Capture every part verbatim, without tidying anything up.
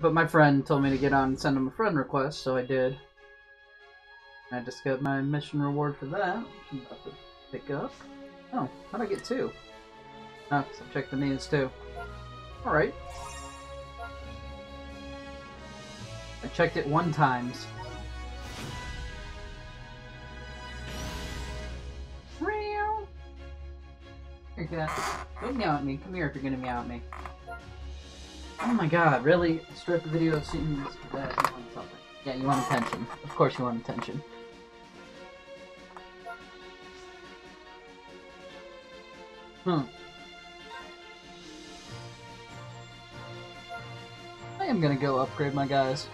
But my friend told me to get on and send him a friend request, so I did. I just got my mission reward for that, which I'm about to pick up. Oh, how'd I get two? Oh, so check the news too. Alright. I checked it one times. Here, cat. Don't meow at me. Come here if you're gonna meow at me. Oh my god, really? Start the video as soon as that you want something. Yeah, you want attention. Of course you want attention. Hmm. I am gonna go upgrade my guys.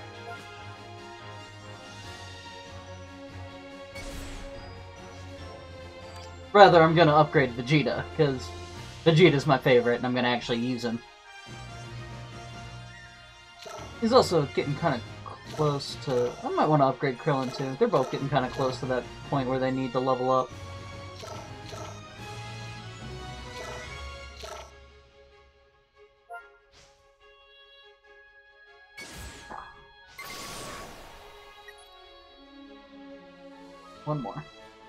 Rather, I'm gonna upgrade Vegeta, because Vegeta's my favorite, and I'm gonna actually use him. He's also getting kind of close to... I might want to upgrade Krillin, too. They're both getting kind of close to that point where they need to level up. One more.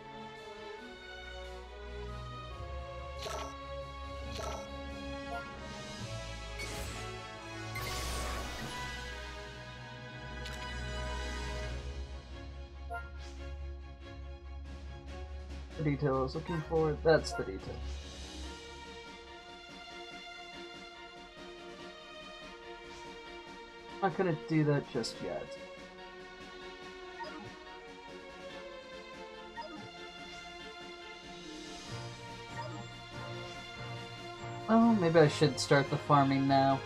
The detail I was looking for, that's the detail. I'm not gonna do that just yet. Oh, maybe I should start the farming now.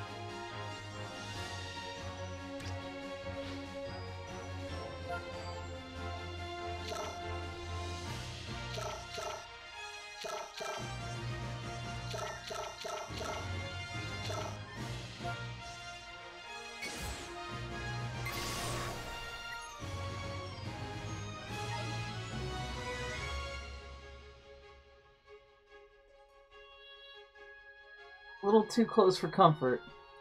A little too close for comfort.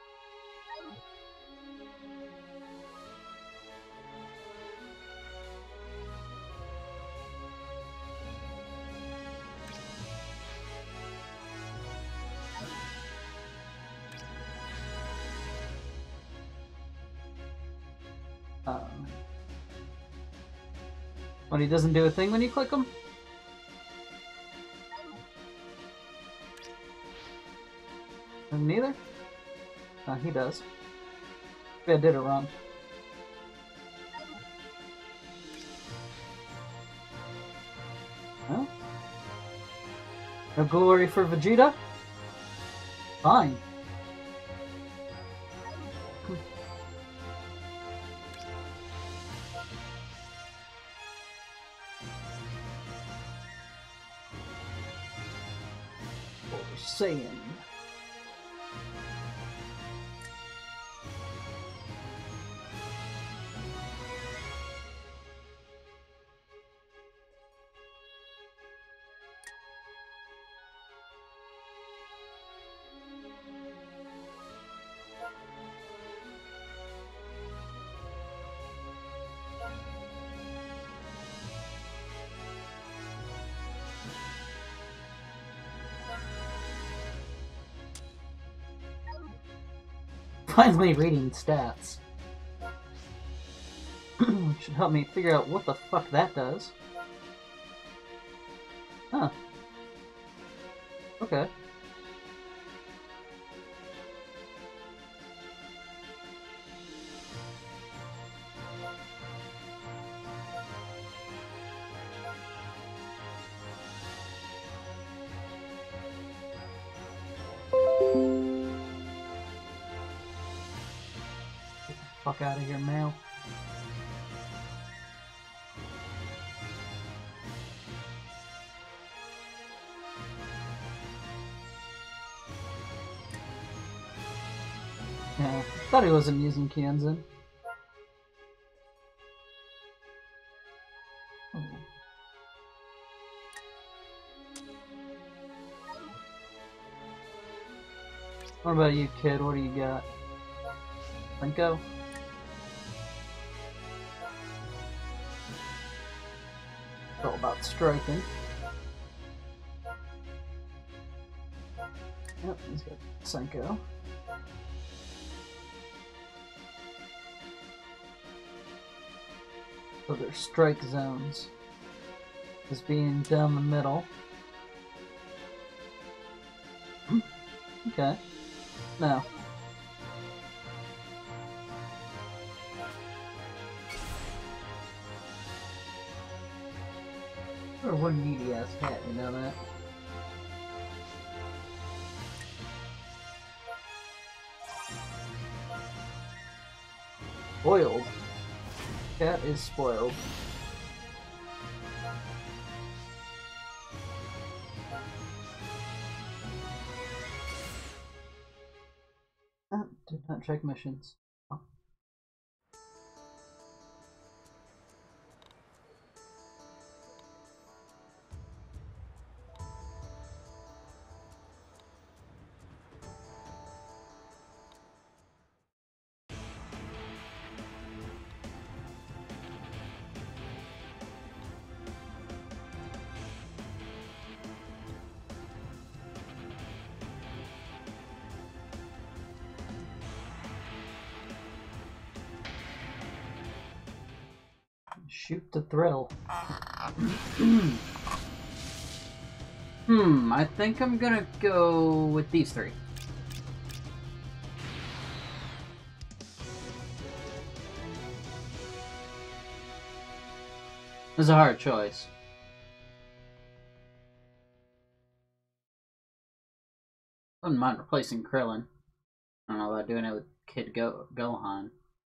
Um, when he doesn't do a thing when you click him? And neither? No, he does. Maybe I did it wrong. Well, no glory for Vegeta? Fine. Super Saiyan. Finally reading stats. Should help me figure out what the fuck that does. Huh. Okay. Fuck out of here, mail. Yeah, thought he wasn't using Kienzan. Oh. What about you, kid? What do you got? Plinko. It's all about striking. Yep, he's got Senko. So there's strike zones. Is being down the middle. Okay. No. Or one needy ass cat, you know that? Spoiled. Cat is spoiled. Oh, did not check missions. Oh. Shoot to thrill. Hmm, I think I'm gonna go with these three. It was a hard choice. Wouldn't mind replacing Krillin. I don't know about doing it with Kid Go Gohan.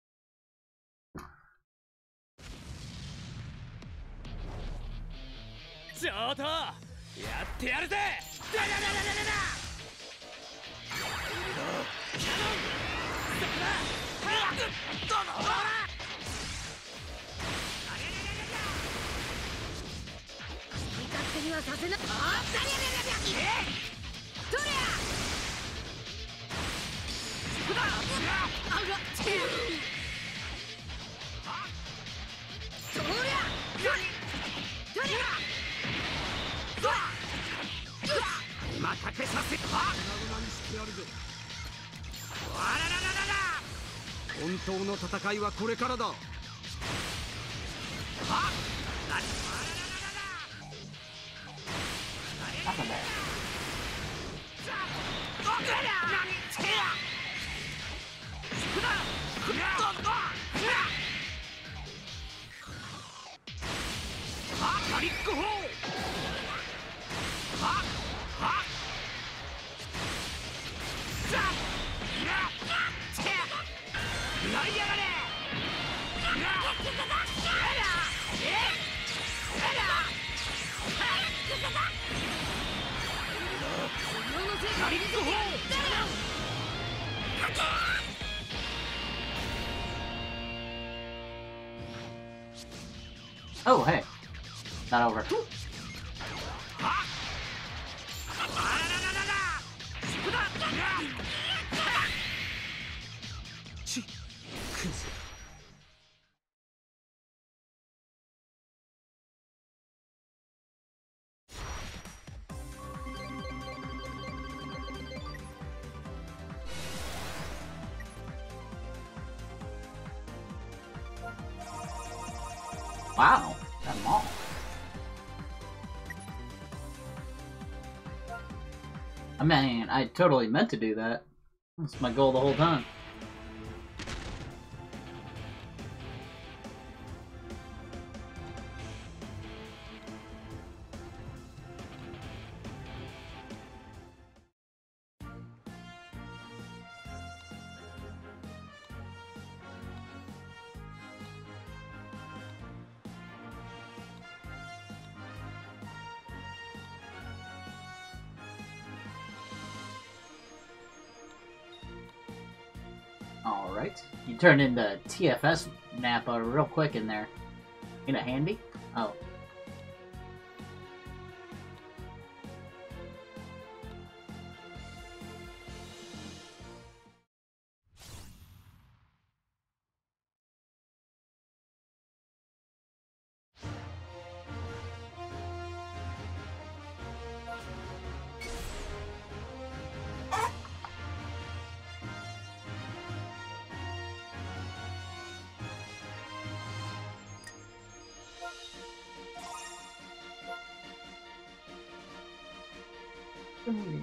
Oh, hey. Not over. Wow, got them all. I mean, I totally meant to do that. That's my goal the whole time. Alright. You turned into T F S Nappa real quick in there. Ain't it handy? Oh. special meeting.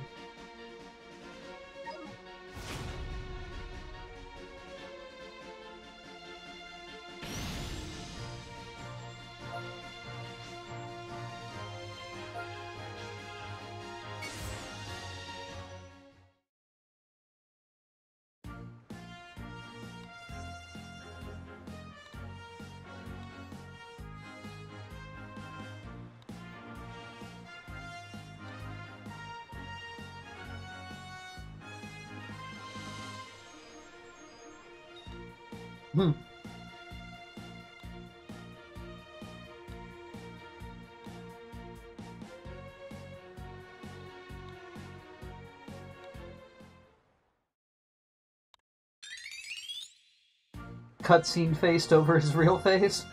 Hmm. Cutscene faced over his real face.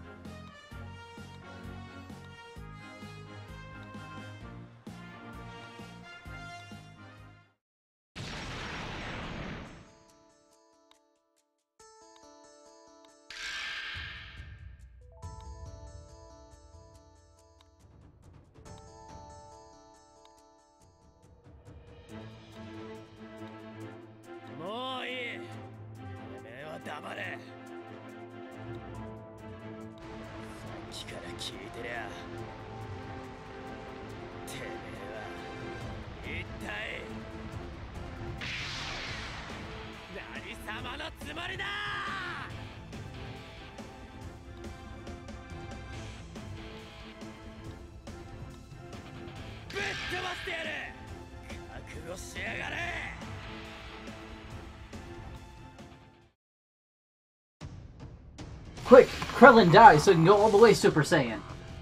Quick, Krillin dies so you can go all the way Super Saiyan.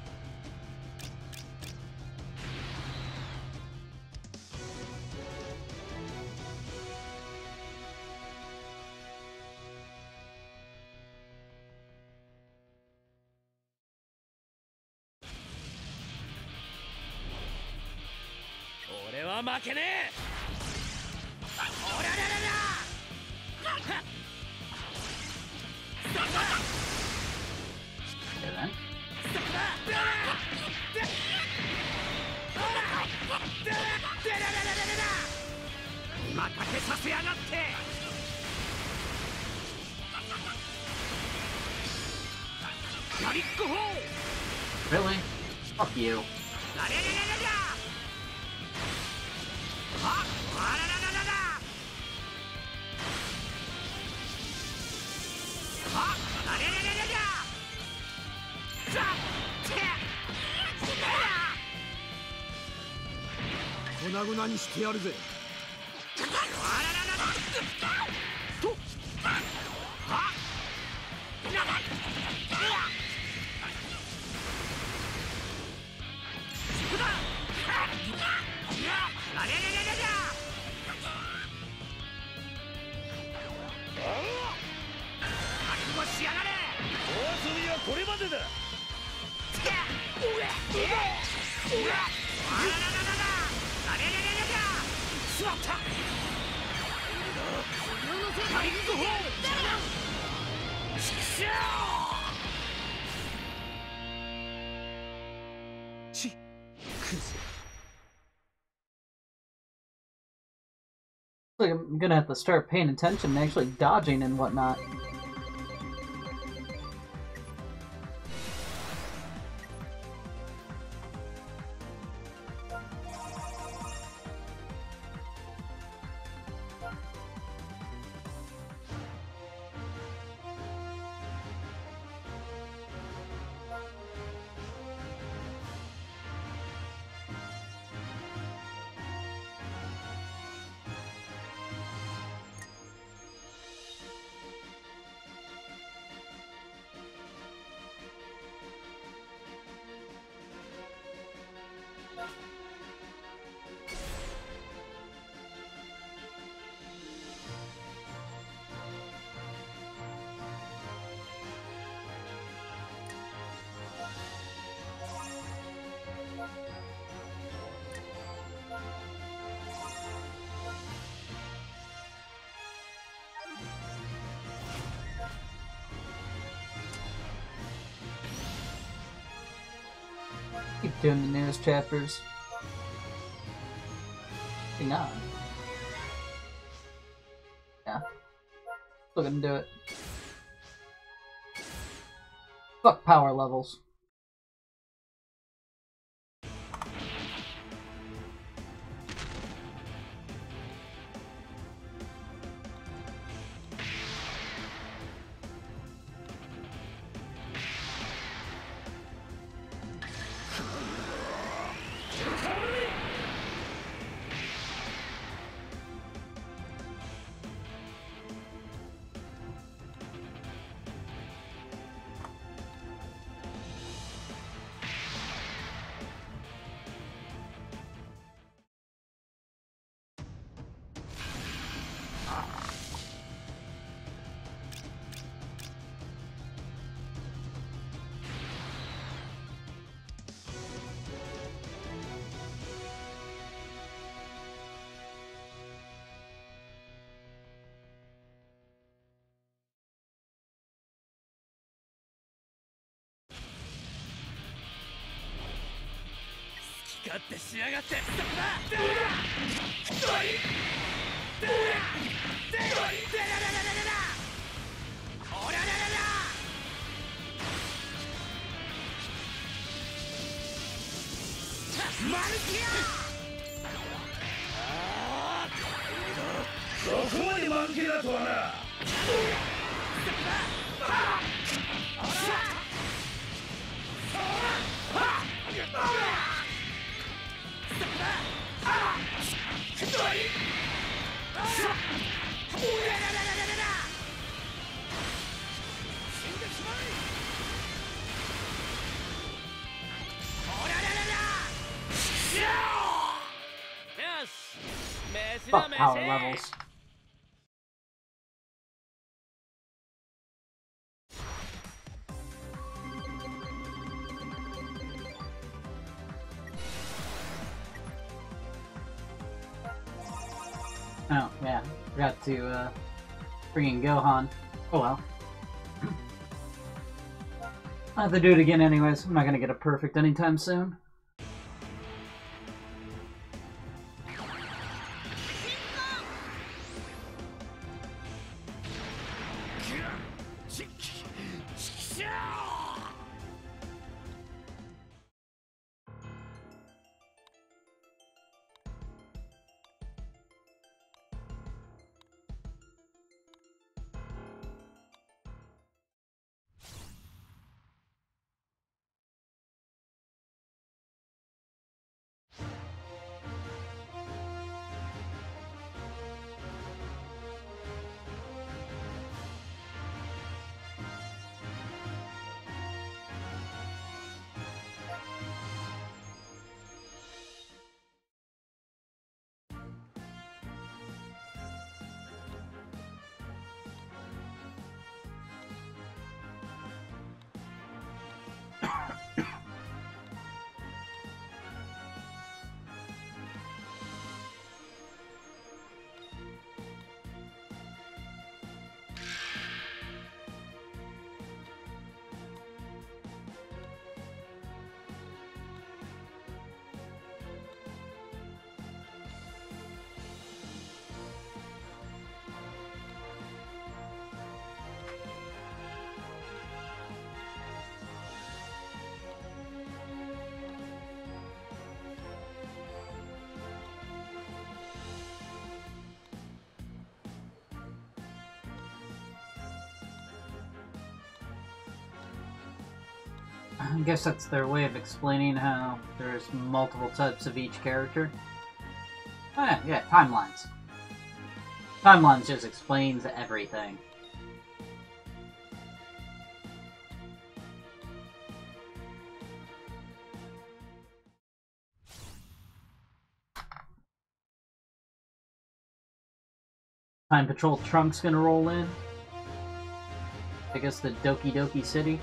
Really? Fuck you. Like I'm gonna have to start paying attention and actually dodging and whatnot. Keep doing the newest chapters. sixty-nine. Yeah. Still gonna do it. Fuck power levels. Fuck power levels. Oh, yeah. Forgot to, uh, bring in Gohan. Oh well. I'll have to do it again anyways. I'm not gonna get a perfect anytime soon. I guess that's their way of explaining how there's multiple types of each character. Oh yeah, yeah, timelines. Timelines just explains everything. Time Patrol Trunks gonna roll in. I guess the Doki Doki City.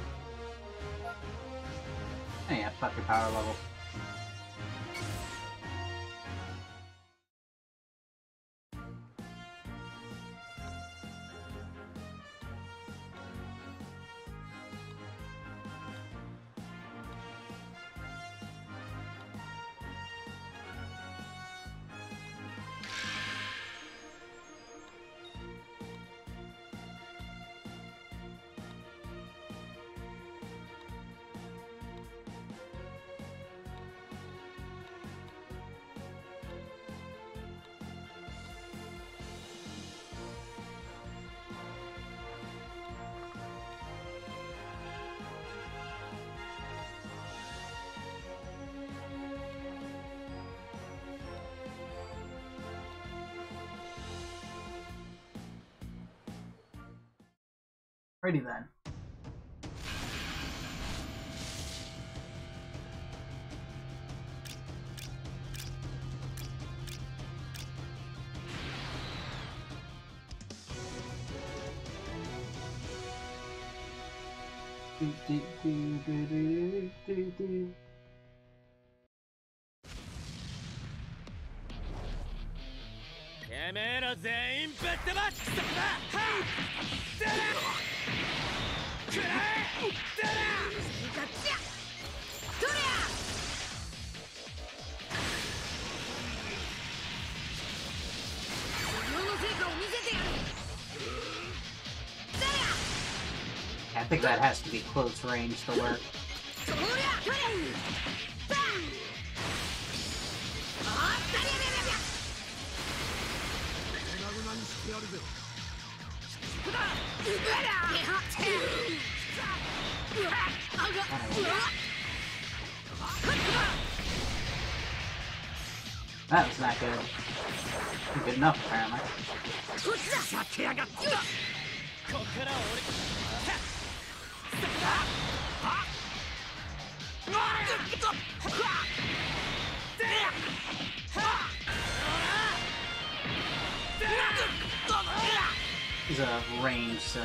Oh yeah, fuck your power level. Alrighty then. Do, do, do, do, do, do, do. てめえら全員ぶっ飛ばすくそだはい出らくらえ出らガッチャとりゃ修行の成果を見せてやる I think that has to be close range to work. That was not good. Good enough, apparently. He's a range, so.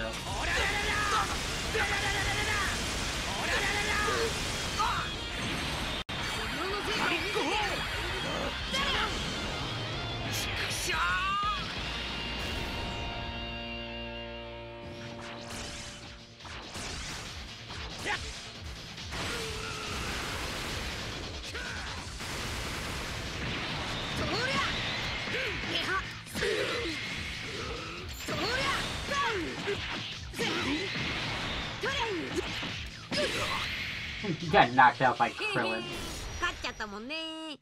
You got knocked out by Krillin. 勝っちゃったもんね。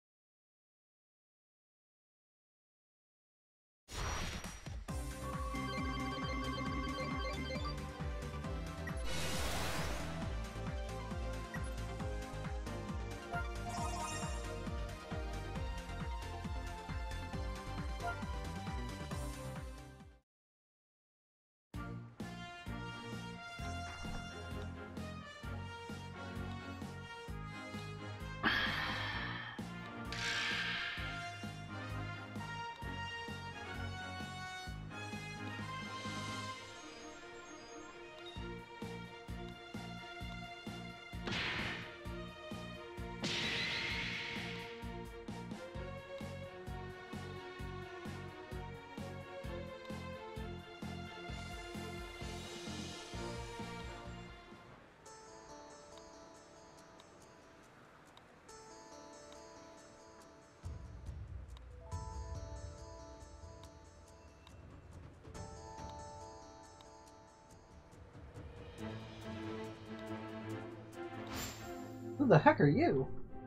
Who the heck are you?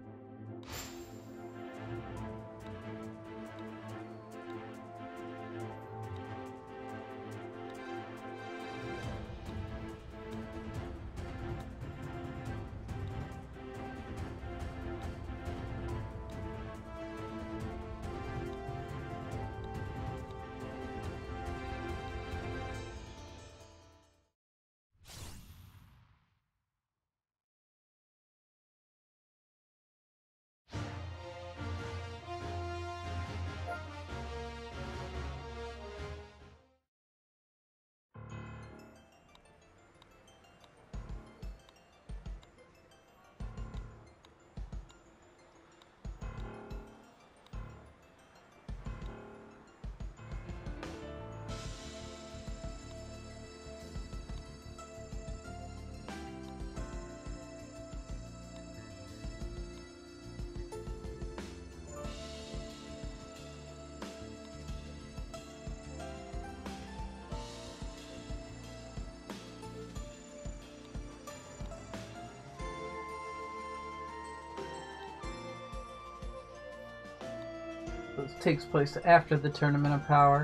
This takes place after the Tournament of Power.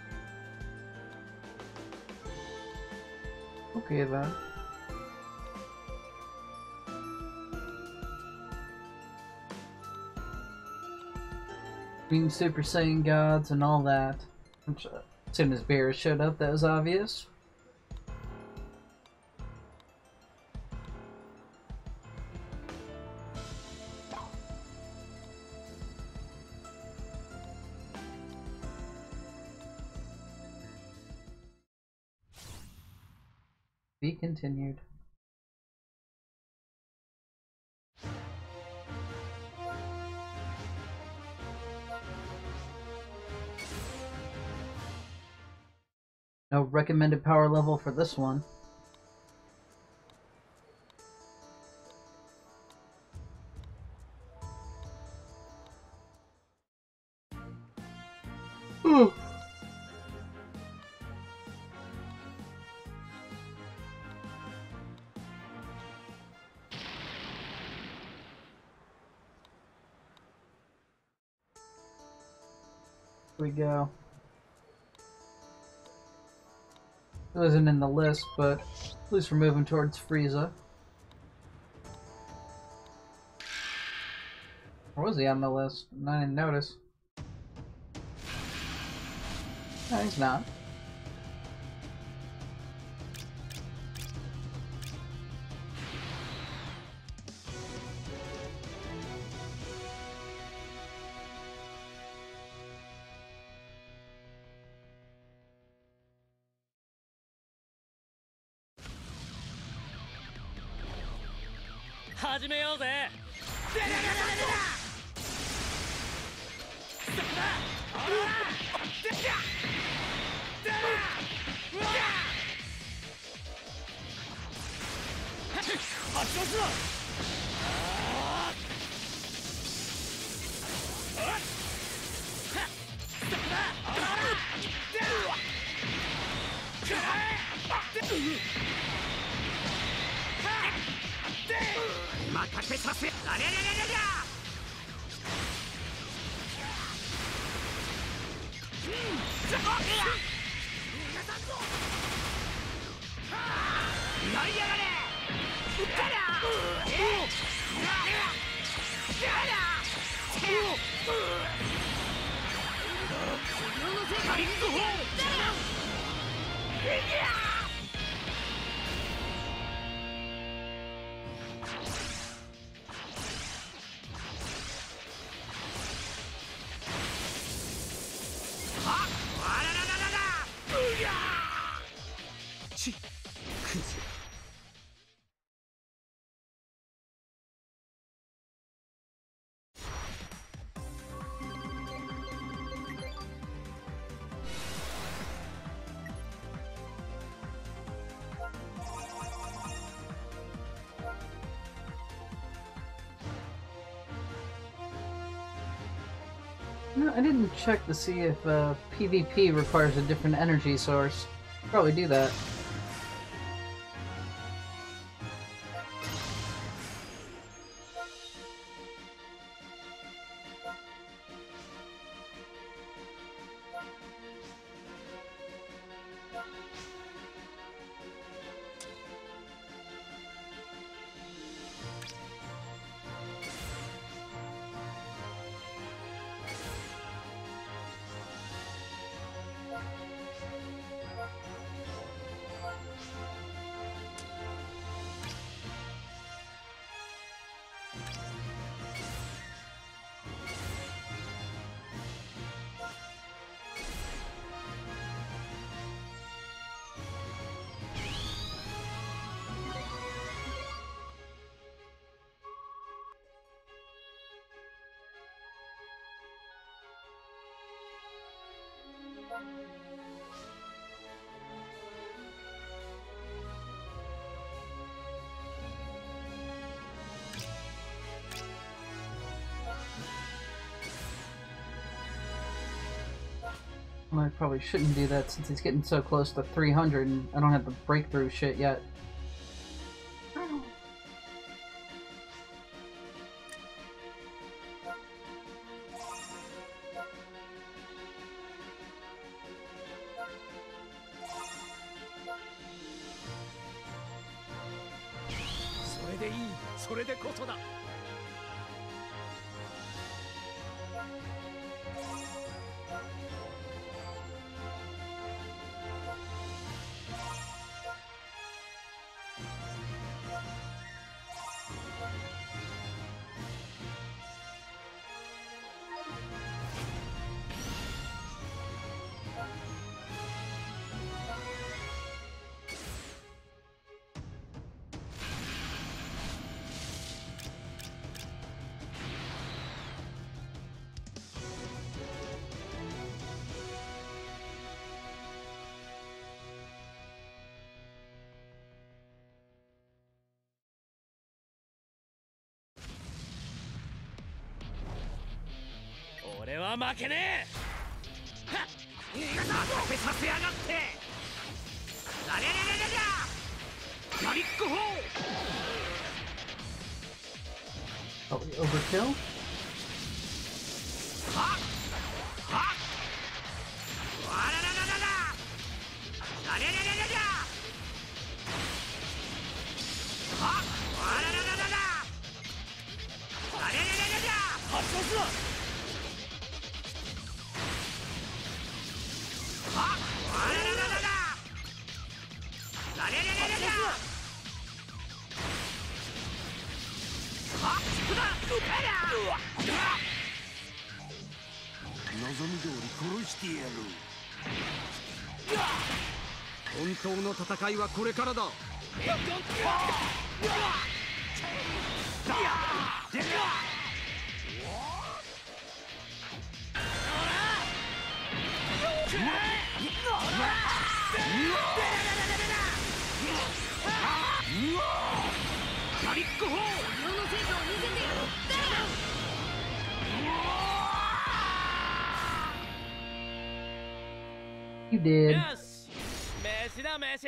Okay then. Being Super Saiyan gods and all that. As soon as Beerus showed up, that was obvious. Be continued. No recommended power level for this one. Ooh. Here we go. It wasn't in the list, but at least we're moving towards Frieza. Or was he on the list? I didn't notice. No, he's not. No, I didn't check to see if uh, PvP requires a different energy source. Probably do that. I probably shouldn't do that since he's getting so close to three hundred and I don't have the breakthrough shit yet. は負けねえ。はっ、逃がさせさせやがって。ありゃりゃりゃりゃりゃ、マリックホー。 Oh, we overkill? Ha! Ha! Wa-la-la-la-la-la! La-la-la-la-la-la! Ha! Wa-la-la-la-la-la! La-la-la-la-la-la! 発動する。は！ Wa-la-la-la-la-la! La-la-la-la-la-la! は！ そこだ！ 望み通り殺してやる。本当の戦いはこれからだ。 マリックホー、 世の成果を見せてやる。 You did. よし、飯だ飯。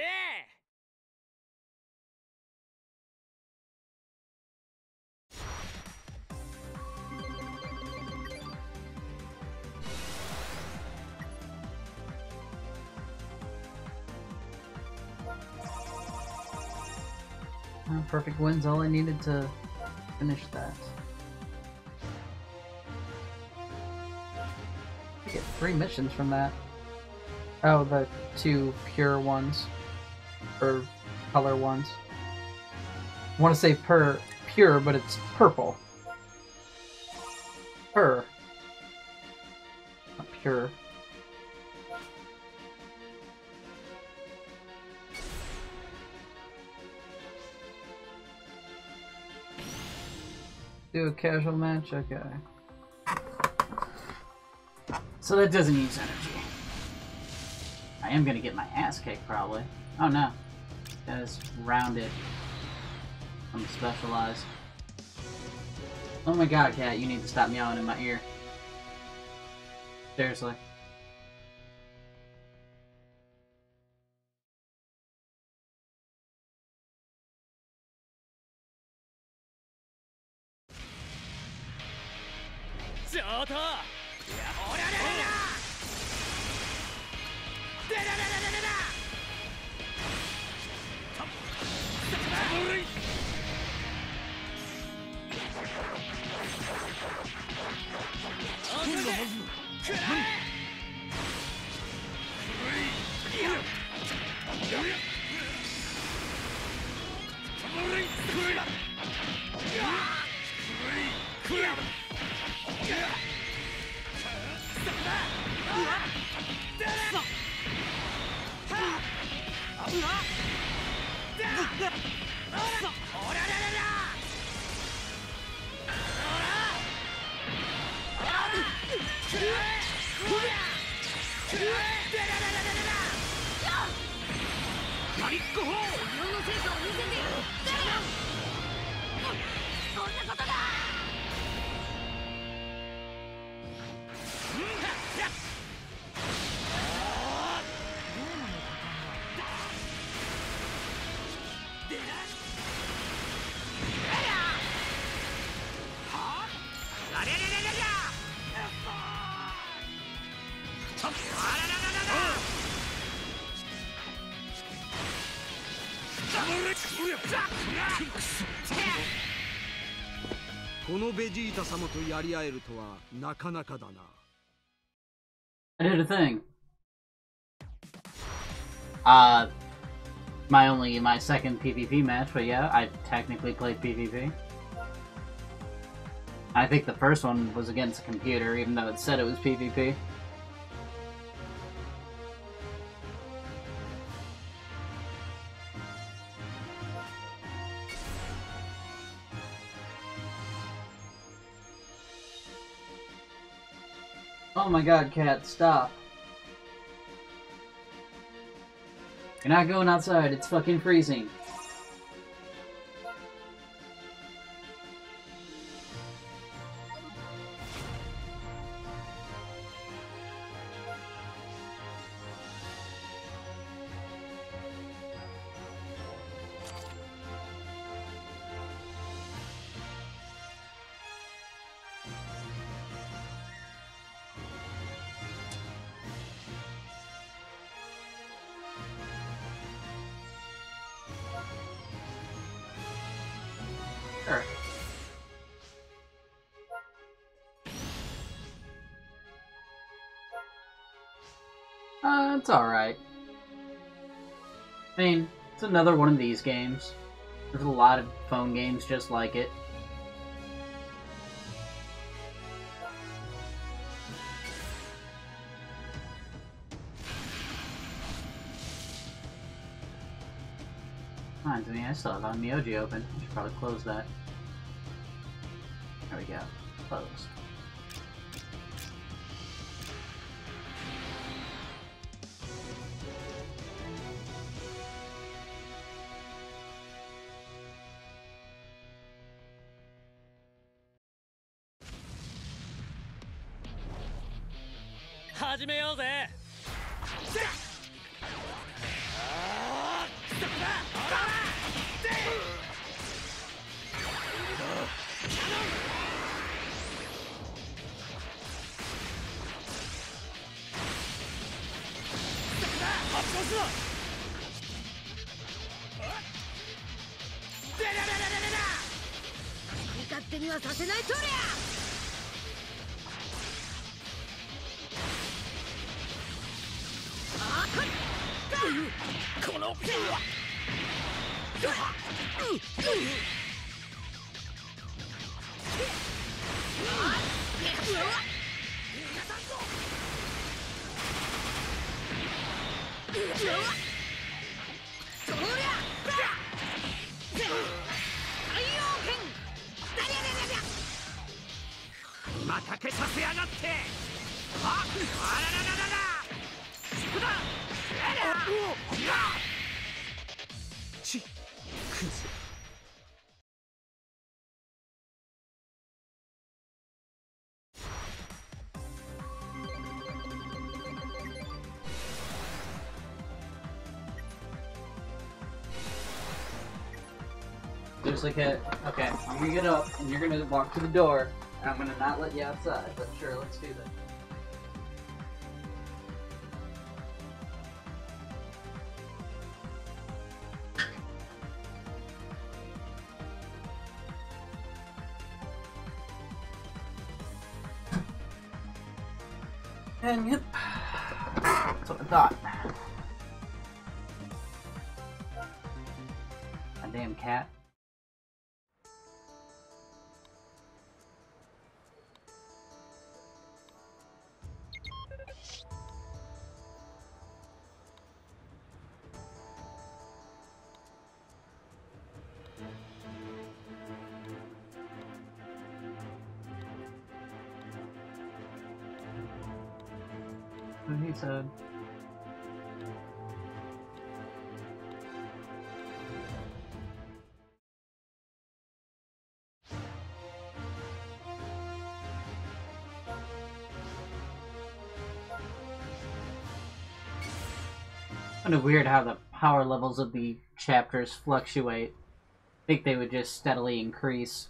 Uh, perfect wins all I needed to finish that. I get three missions from that. Oh, the two pure ones. Or color ones. I want to say per pure, but it's purple. Per. Not pure. Do a casual match? Okay. So that doesn't use energy. I am gonna get my ass kicked, probably. Oh no. That is rounded. I'm specialized. Oh my god, cat, you need to stop meowing in my ear. Seriously. I did a thing. Uh, my only, my second PvP match, but yeah, I technically played PvP. I think the first one was against a computer, even though it said it was PvP. Oh my god, cat, stop. You're not going outside, it's fucking freezing. Sure. Uh, it's alright. I mean, it's another one of these games. There's a lot of phone games just like it. Reminds me, I still have Onmyoji open. I should probably close that. There we go. Closed. Seriously, kid. Okay, I'm gonna get up, and you're gonna walk to the door, and I'm gonna not let you outside, but sure, let's do that. And yep, that's what I thought. A damn cat. What he said. Kind of weird how the power levels of the chapters fluctuate. I think they would just steadily increase.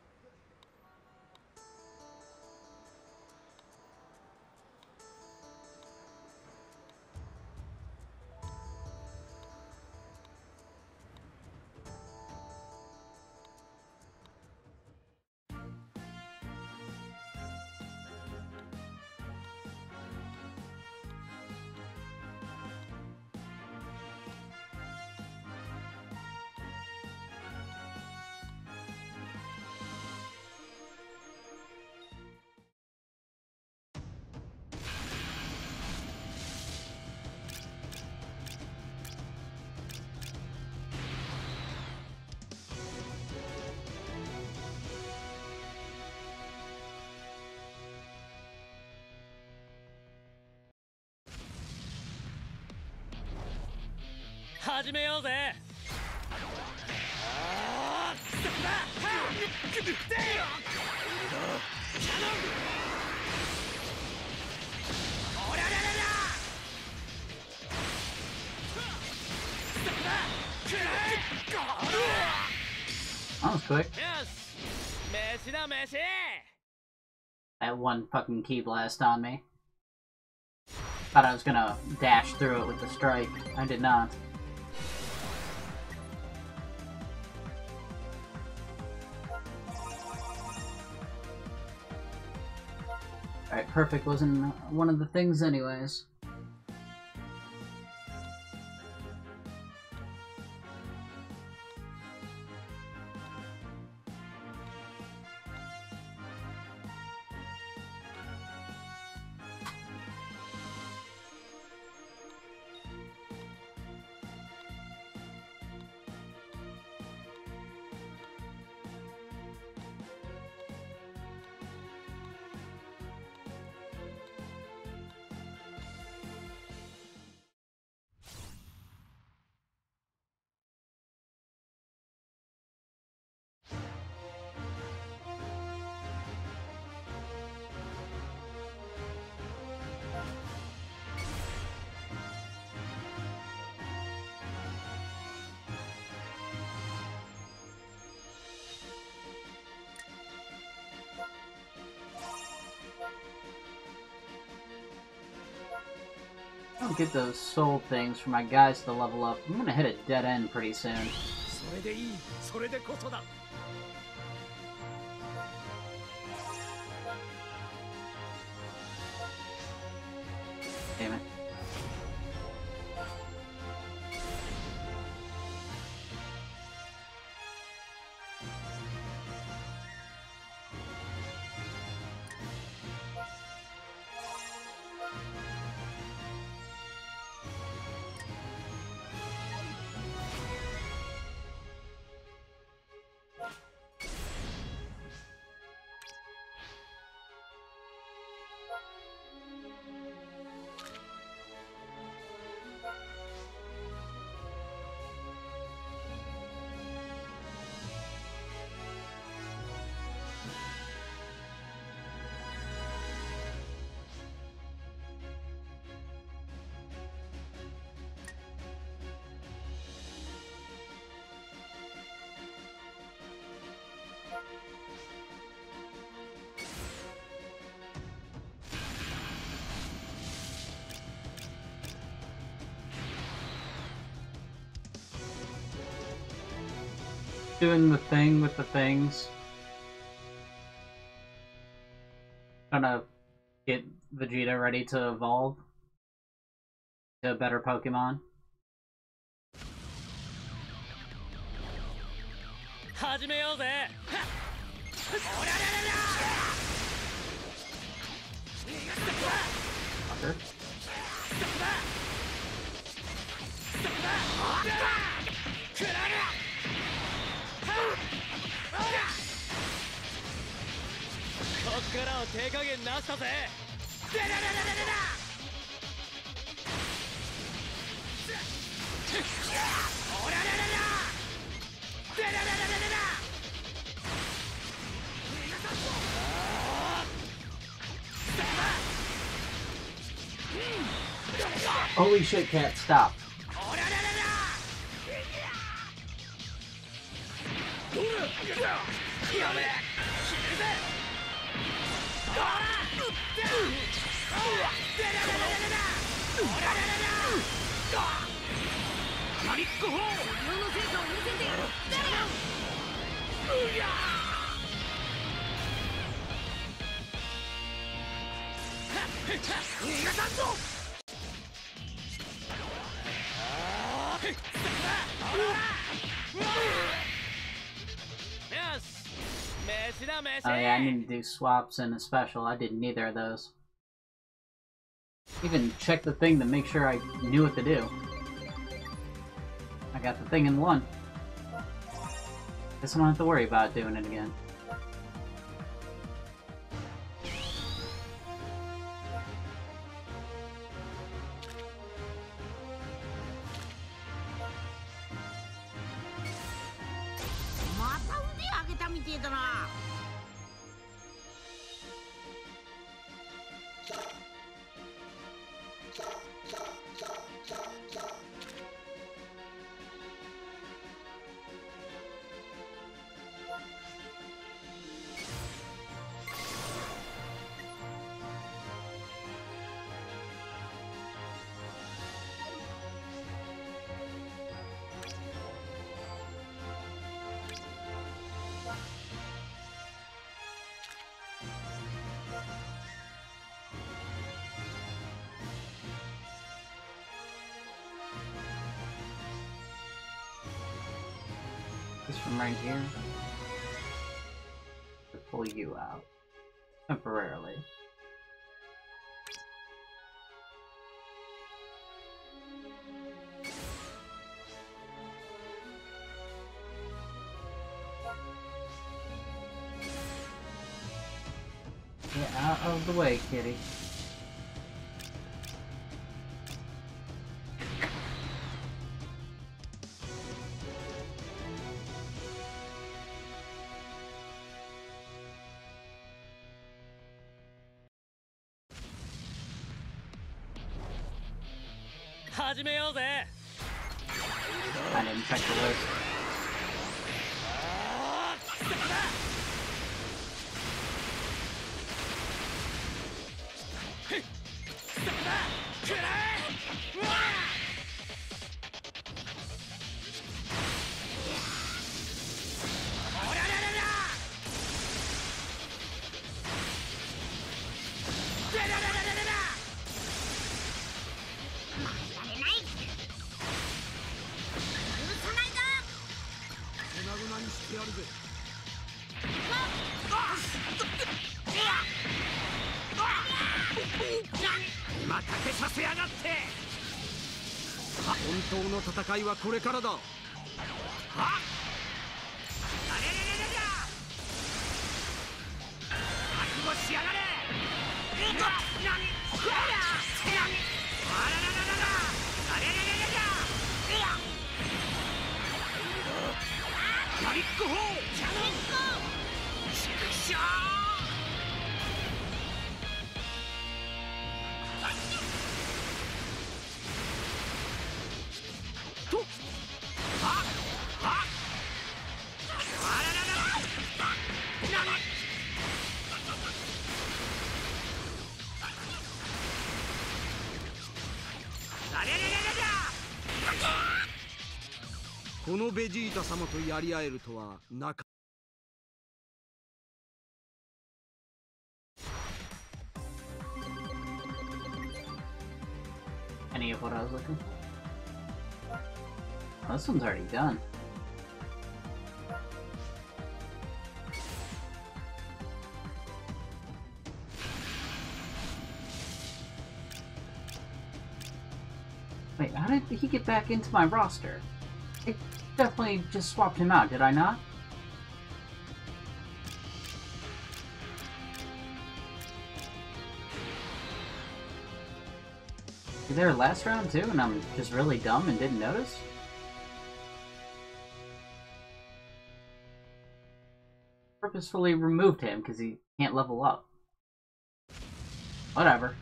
That was quick. That one fucking key blast on me. Thought I was gonna dash through it with the strike. I did not. Alright, perfect wasn't one of the things anyways. I'll get those soul things for my guys to level up. I'm gonna hit a dead end pretty soon. それでいい。それでこそだ。 Damn it. Doing the thing with the things. Trying to get Vegeta ready to evolve to a better Pokemon. 始めようぜ。おらららら。 Fucker. こっからは手加減なしたぜ。でらららららら。おらららら。でらららららら。 Holy shit, cat, stop. Oh yeah, I need to do swaps and a special. I did neither of those. Even check the thing to make sure I knew what to do. I got the thing in one. Guess I don't have to worry about doing it again. This from right here. To pull you out. Temporarily. Get out of the way, kitty. I didn't check the list.本当の戦いはこれからだ。はっ。あれれれれれ。覚悟しやがれ。うわ、なに。こら。なに。あららららら。あれれれれれ。うわ。マリック砲。キャノン。ちくしょう。このベジータ様とやり合えるとはなか。Any of what I was looking for? Oh, this one's already done. Wait, how did he get back into my roster? I definitely just swapped him out, did I not? You there last round too, and I'm just really dumb and didn't notice? Purposefully removed him because he can't level up. Whatever.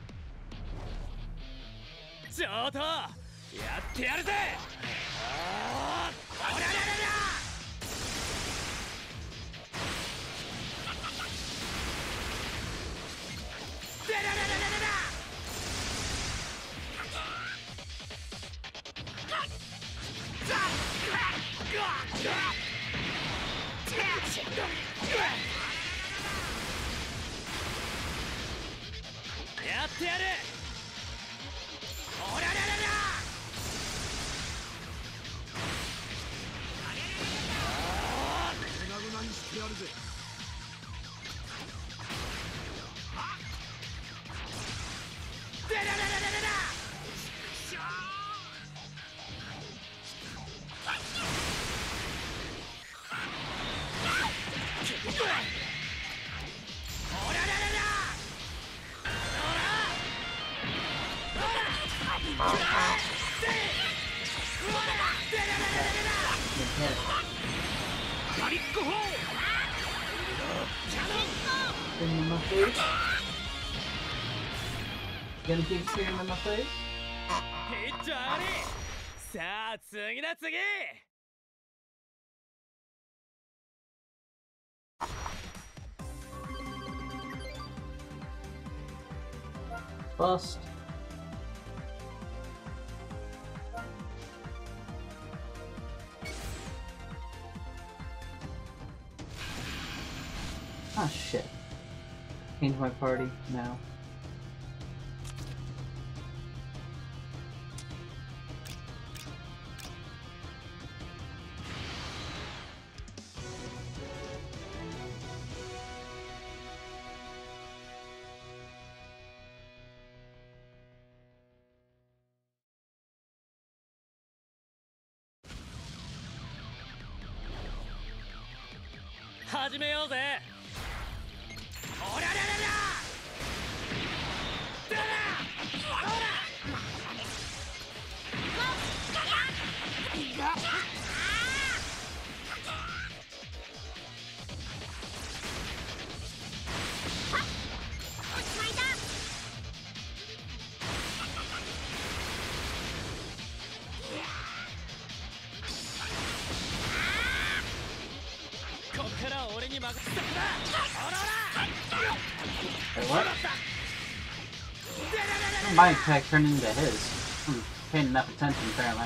In my face? You gonna keep screaming in my face? Bust. Ah, shit. Change my party now. 始めようぜ。おりゃりゃりゃりゃ。だらほら。こっから俺に任せたんだ。ほらほら。 Wait, what? My attack turned into his. I'm paying enough attention, apparently.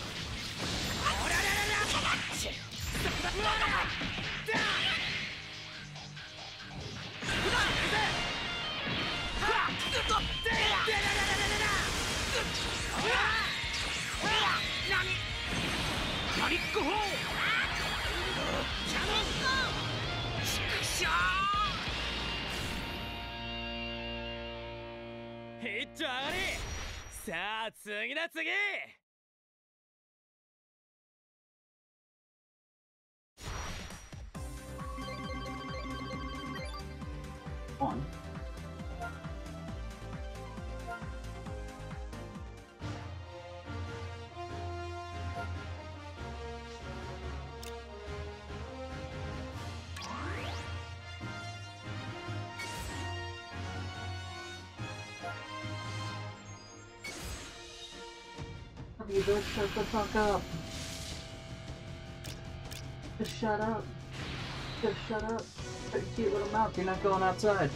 Hit 上がり。さあ次だ次。 One. You don't shut the fuck up. Just shut up. Just shut up. Shut your cute little mouth. You're not going outside.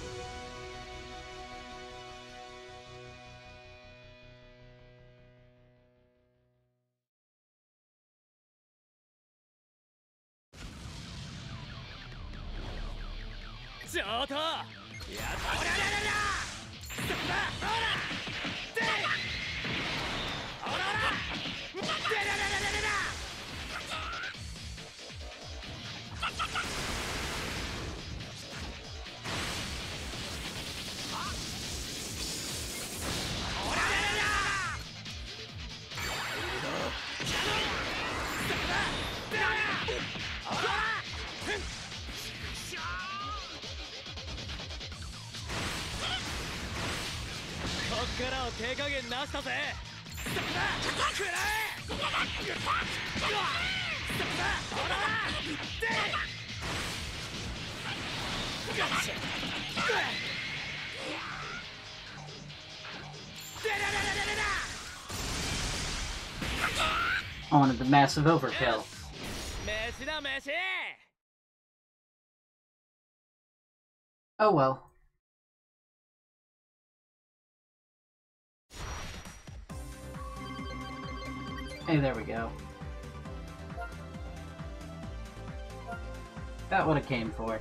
Joto! Ya ora ra ra ra! Stoppa! Ora! De! Ora ora! De ra ra ra ra ra! Ora ra ra ra! Stoppa! De ra! Ora! こっからを手加減なしたぜ。そこだ、くらえ。そこだ、ほらで。よし。でらららららら。 I wanted the massive overkill. 飯だ飯。 Oh well. Hey, there we go. Got what it came for.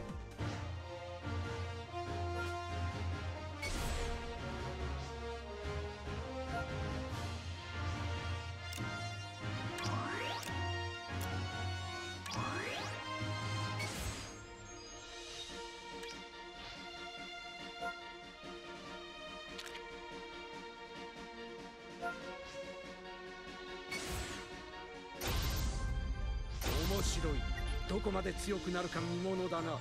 Oh, 面白い。どこまで強くなるか見ものだな。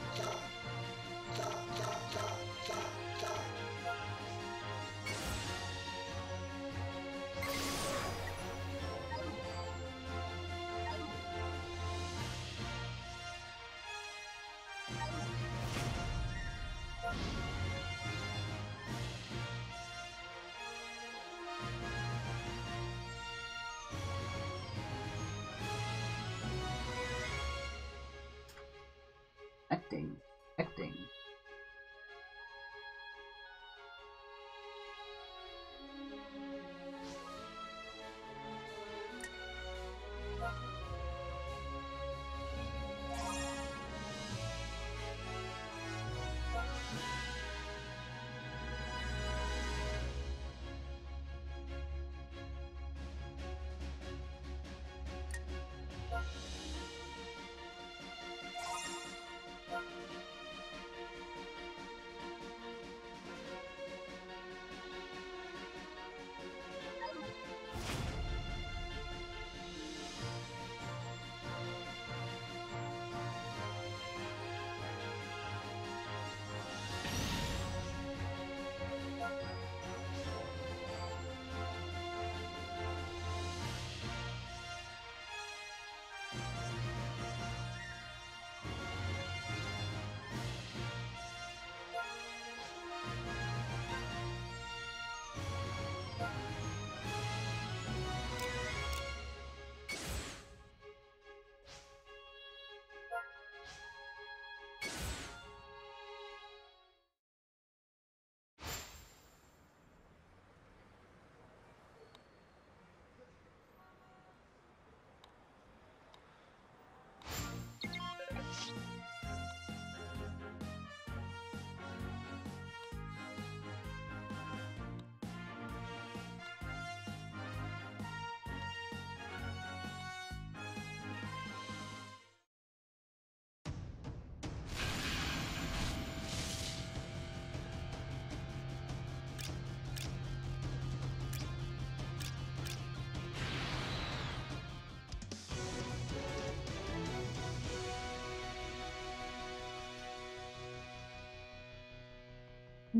Acting. Acting.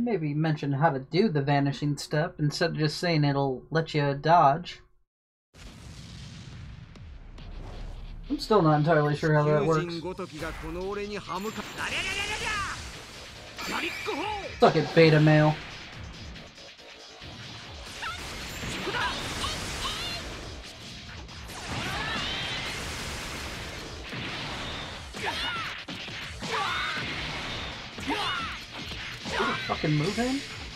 maybe mention how to do the vanishing step instead of just saying it'll let you dodge. I'm still not entirely sure how that works. Suck it, beta male. Did it fucking move him?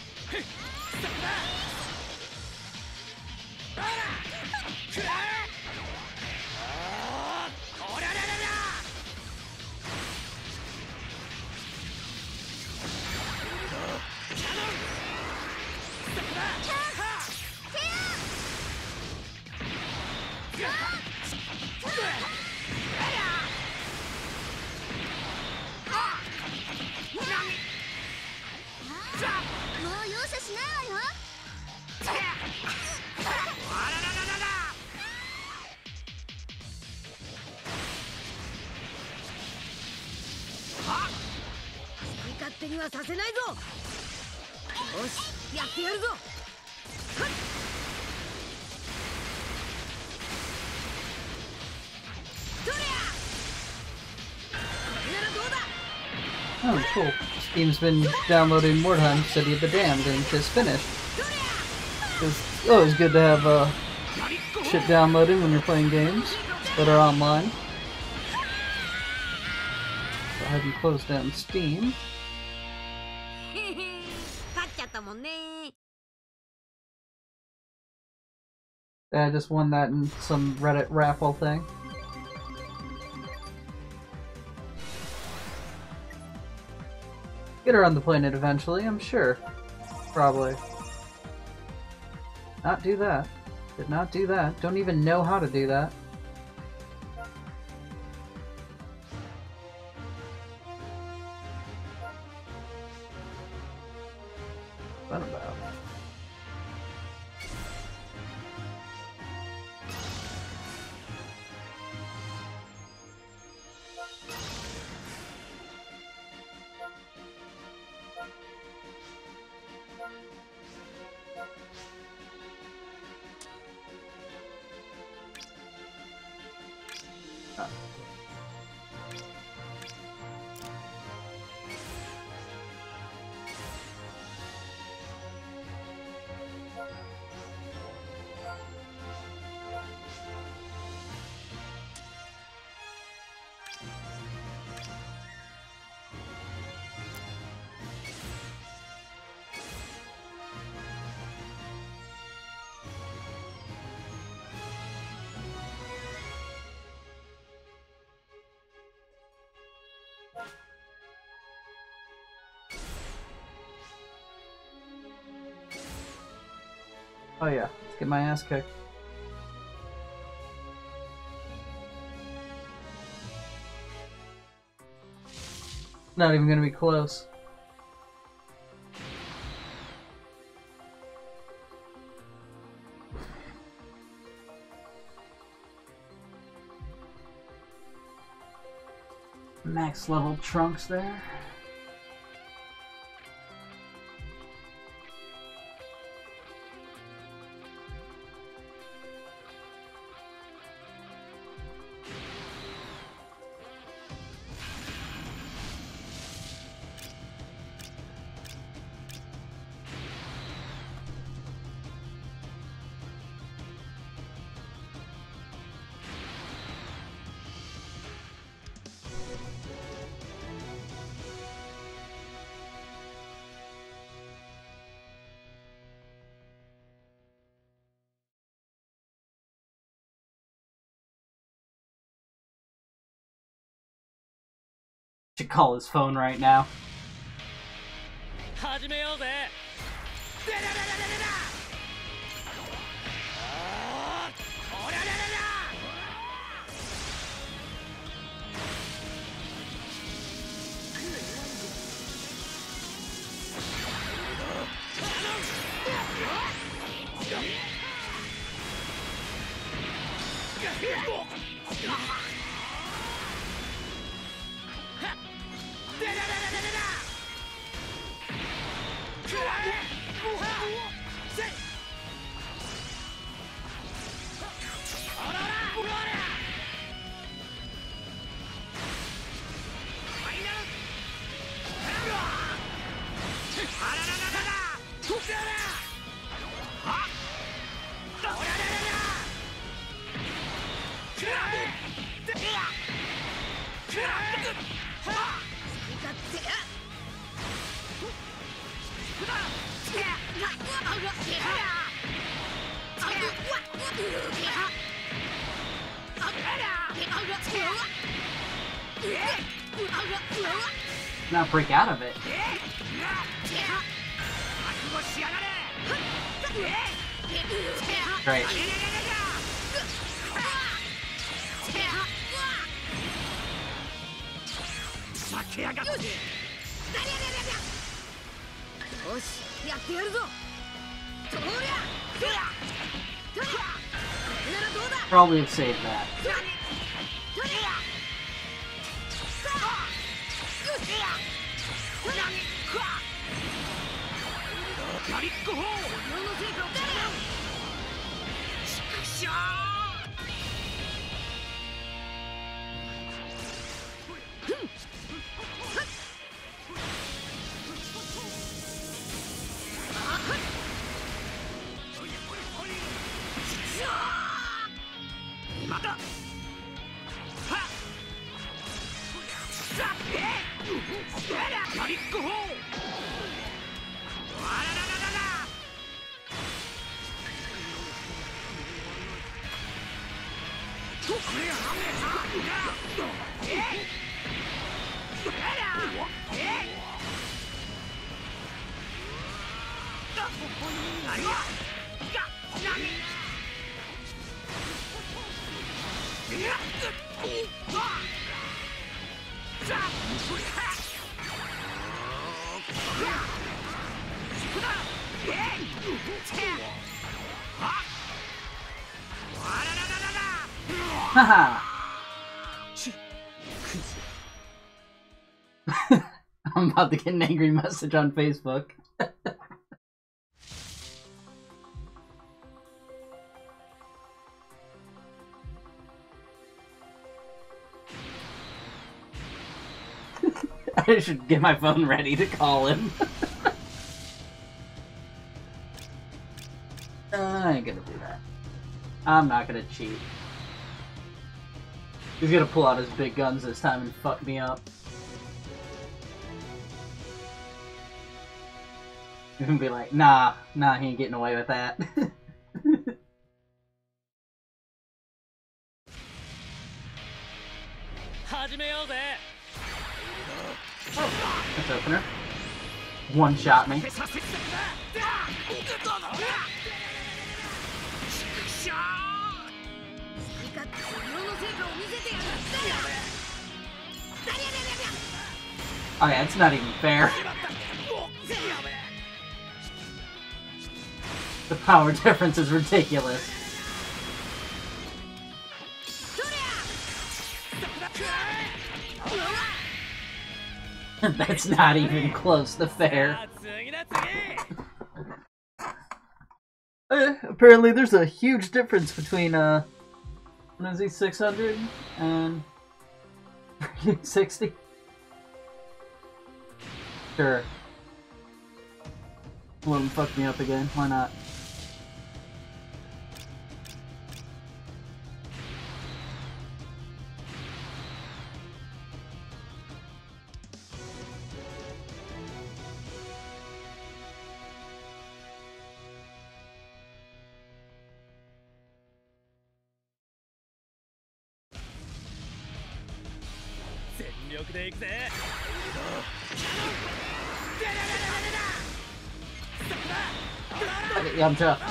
Oh, cool. Steam's been downloading more times, City of the Damned, and just finished. It's always good to have uh, shit downloaded when you're playing games that are online. Go ahead and close down Steam. I just won that in some Reddit raffle thing. Get around the planet eventually, I'm sure. Probably. Not do that. Did not do that. Don't even know how to do that. What about? Oh yeah, let's get my ass kicked. Not even gonna be close. Max level Trunks there. Should call his phone right now. Not break out of it. Great. Probably have saved that. Haha! I'm about to get an angry message on Facebook. I should get my phone ready to call him. uh, I ain't gonna do that. I'm not gonna cheat. He's gonna pull out his big guns this time and fuck me up. He's gonna be like, nah, nah, he ain't getting away with that. Oh, that's opener. One shot me. Oh yeah, it's not even fair. The power difference is ridiculous. That's not even close to fair. Uh, apparently there's a huge difference between uh what is he, six hundred and sixty? Sure. Let him fuck me up again, why not? Okay, yeah, I'm tough.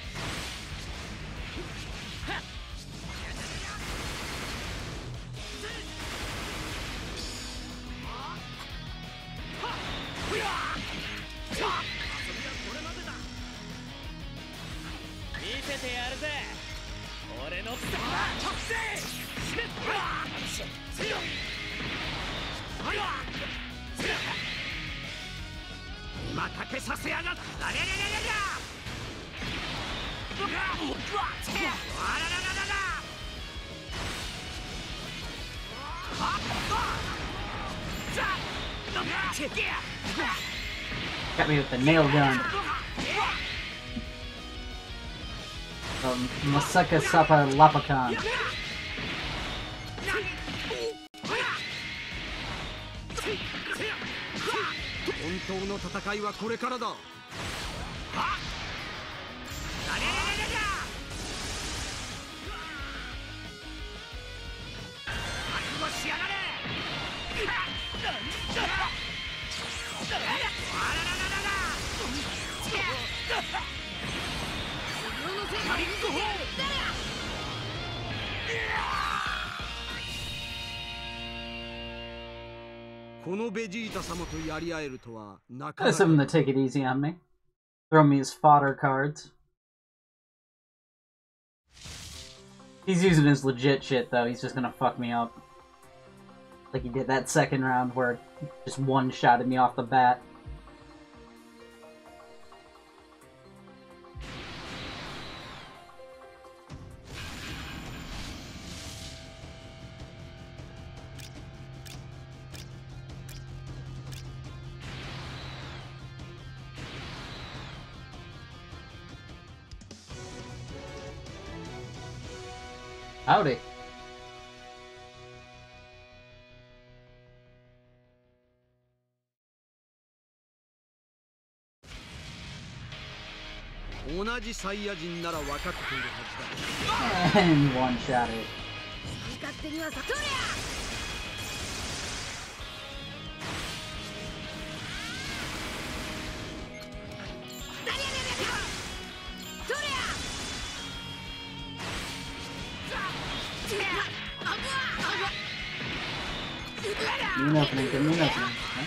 Got me with the nail gun. Um, Masaka Sapa Lapakan. 本当の戦いはこれからだ。このベジータ様とやり合えるとはなかな Ask him to take it easy on me. Throw me his fodder cards. He's using his legit shit though, he's just gonna fuck me up. Like he did that second round where just one-shotted me off the bat. Howdy. And one shot it. Give me an opening, give me an opening. Huh?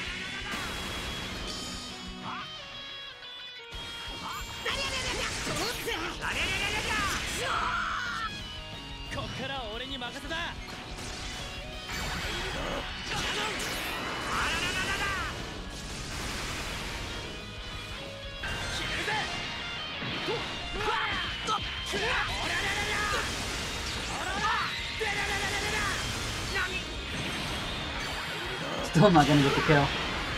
Still not gonna get the kill.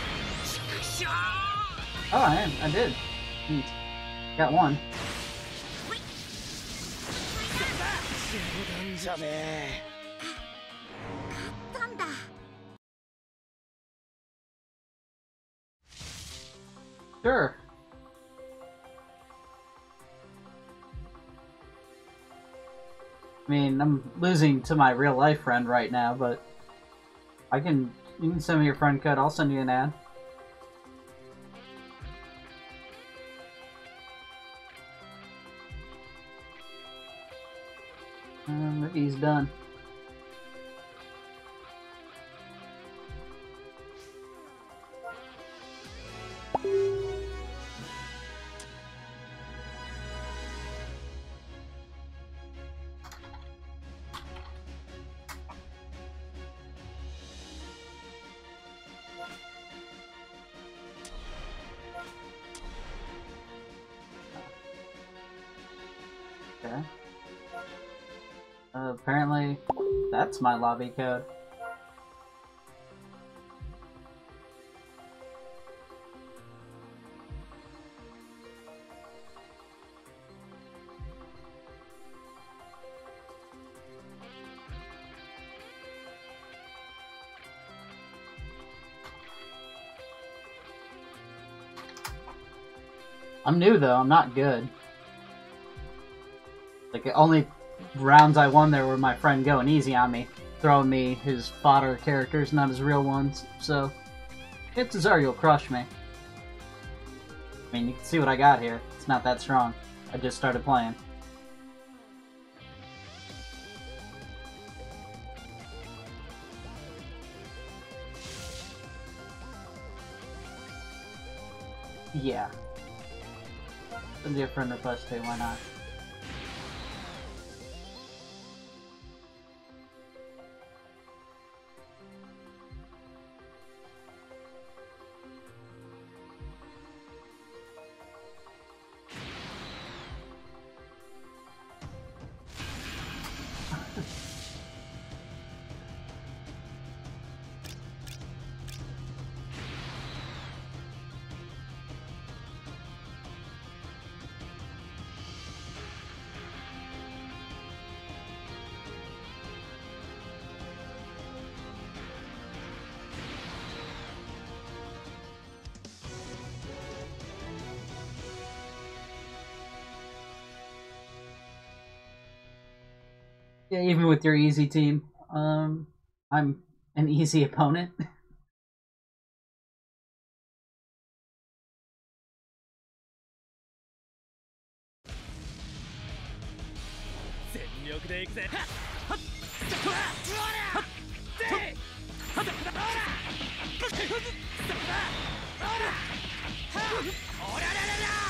Oh, I am. I did. Neat. Got one. Sure. I mean, I'm losing to my real life friend right now, but I can. You can send me your friend code. I'll send you an ad. Uh, maybe he's done. Okay. Uh, apparently, that's my lobby code. I'm new though, I'm not good. Like, the only rounds I won there were my friend going easy on me, throwing me his fodder characters, not his real ones, so chances are you'll crush me. I mean, you can see what I got here. It's not that strong. I just started playing. Yeah. Send you a friend request too, why not? Yeah, even with your easy team, um, I'm an easy opponent. 全力で行くぜ。はっはっうわうわっではっはっほらほらおらららら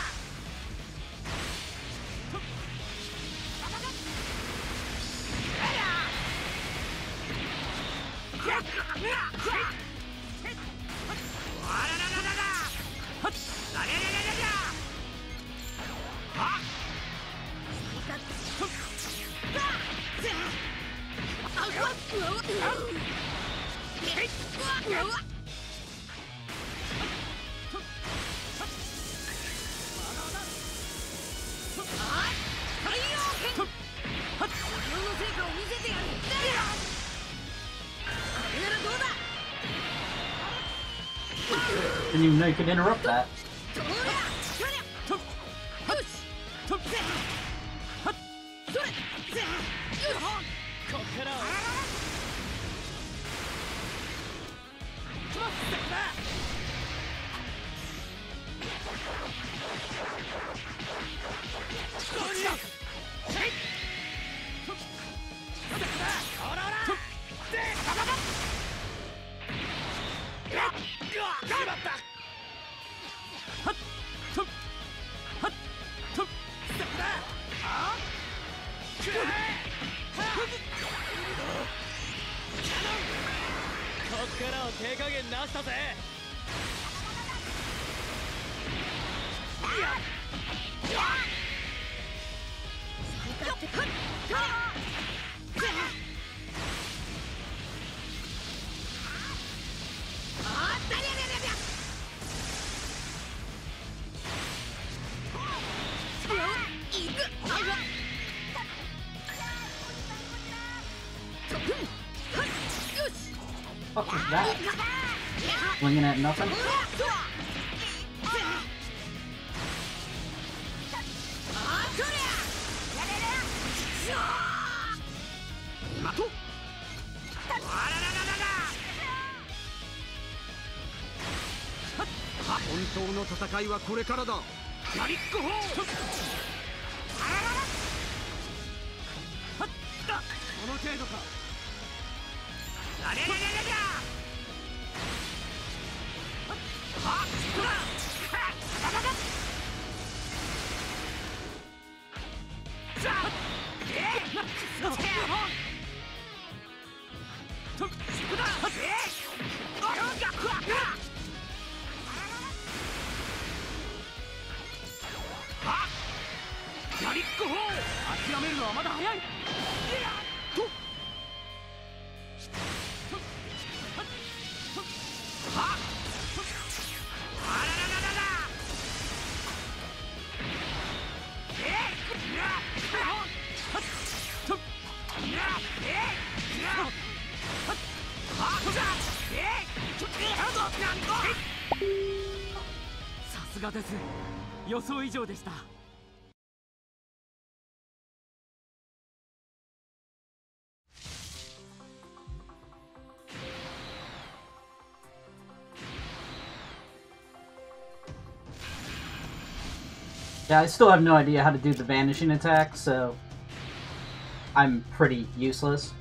Didn't even know you could interrupt that. What was that? Swinging at nothing? Yeah, I still have no idea how to do the vanishing attack, so I'm pretty useless.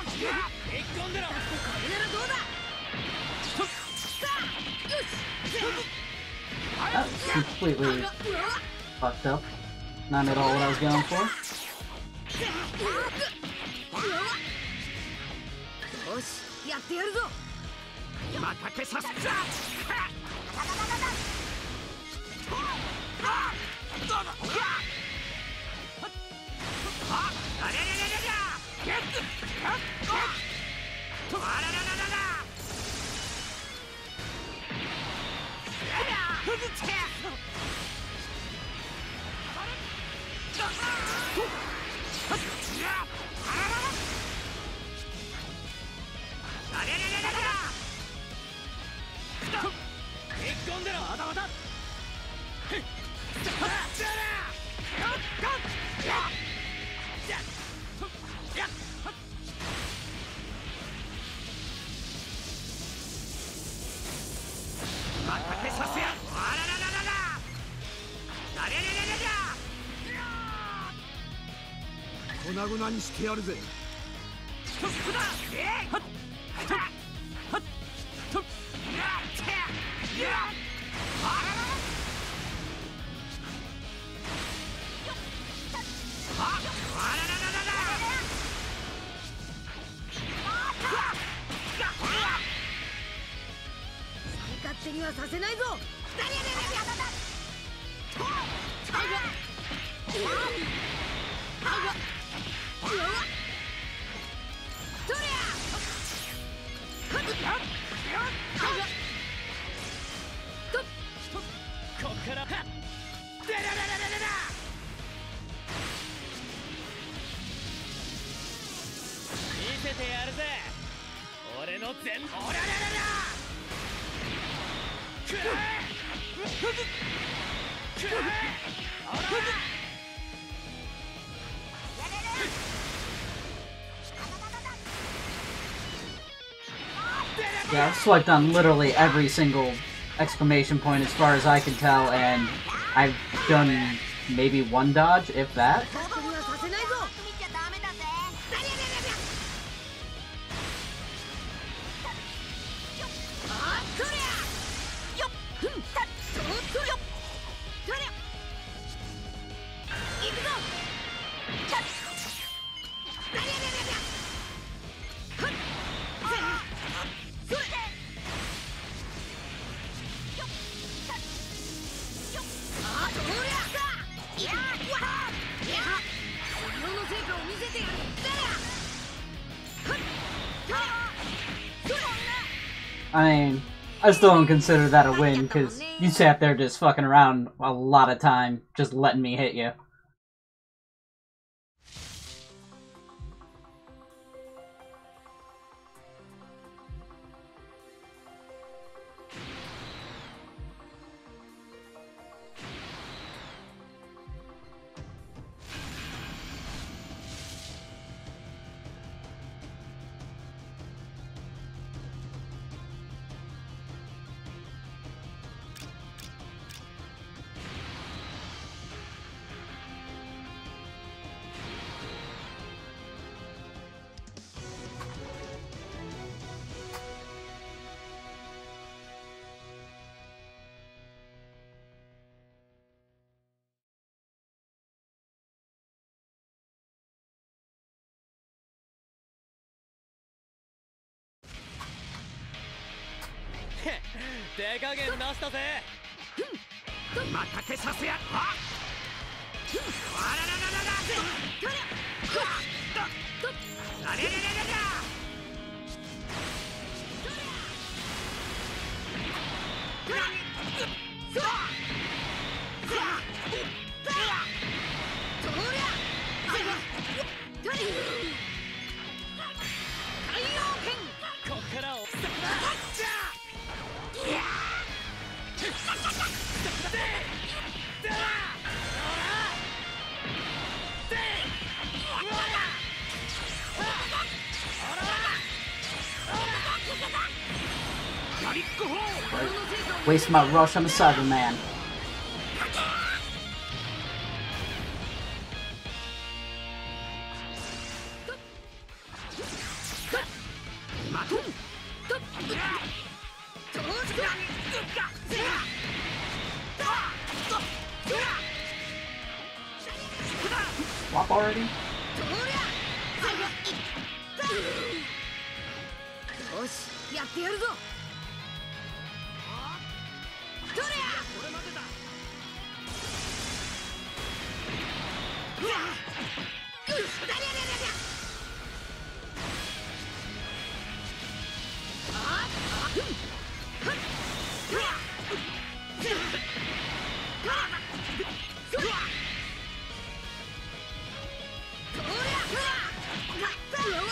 引っ込んでろ。 これならどうだ。さあよし。 That's completely fucked up. Not at all what I was going for. よしやってやるぞ。 任けさせた。 引っ込んでろ。まだまだ。 任けさせや。粉々にしてやるぜ。 勝手にはさせないぞ。 こっから。見せてやるぜ。俺の全。おらららら。くらえ。くらえ。おら。 Yeah, I've swiped on literally every single exclamation point as far as I can tell, and I've done maybe one dodge, if that. 成果を見せてやる。 I mean, I still don't consider that a win, because you sat there just fucking around a lot of time, just letting me hit you. Hey, 手加減なしたぜ。 任けさせや。あららららら。あれれれれれ。 こっからを。 Waste my rush on the Cyberman. Swap already? よし、やってやるぞ。どれや。これまでだ。うわ。うっ、だりゃりゃりゃりゃ。あっ、あっ、ふん。ふん。うわ。うわ。うわ。うわ。どれや。うわ。うわ。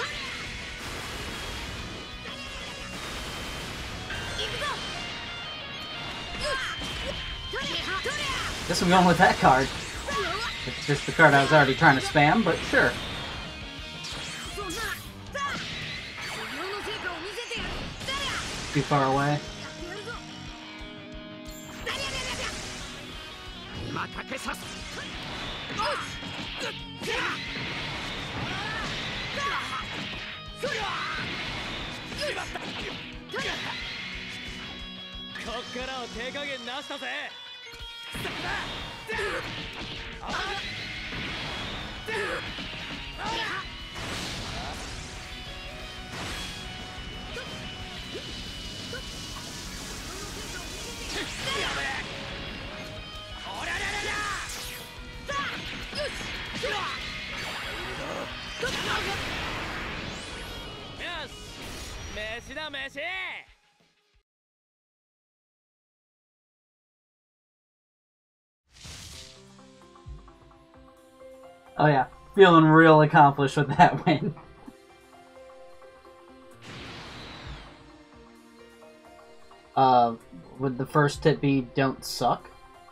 Guess I'm going with that card. It's just the card I was already trying to spam, but sure. Too far away. Oh yeah, feeling real accomplished with that win. Uh, would the first tip be don't suck?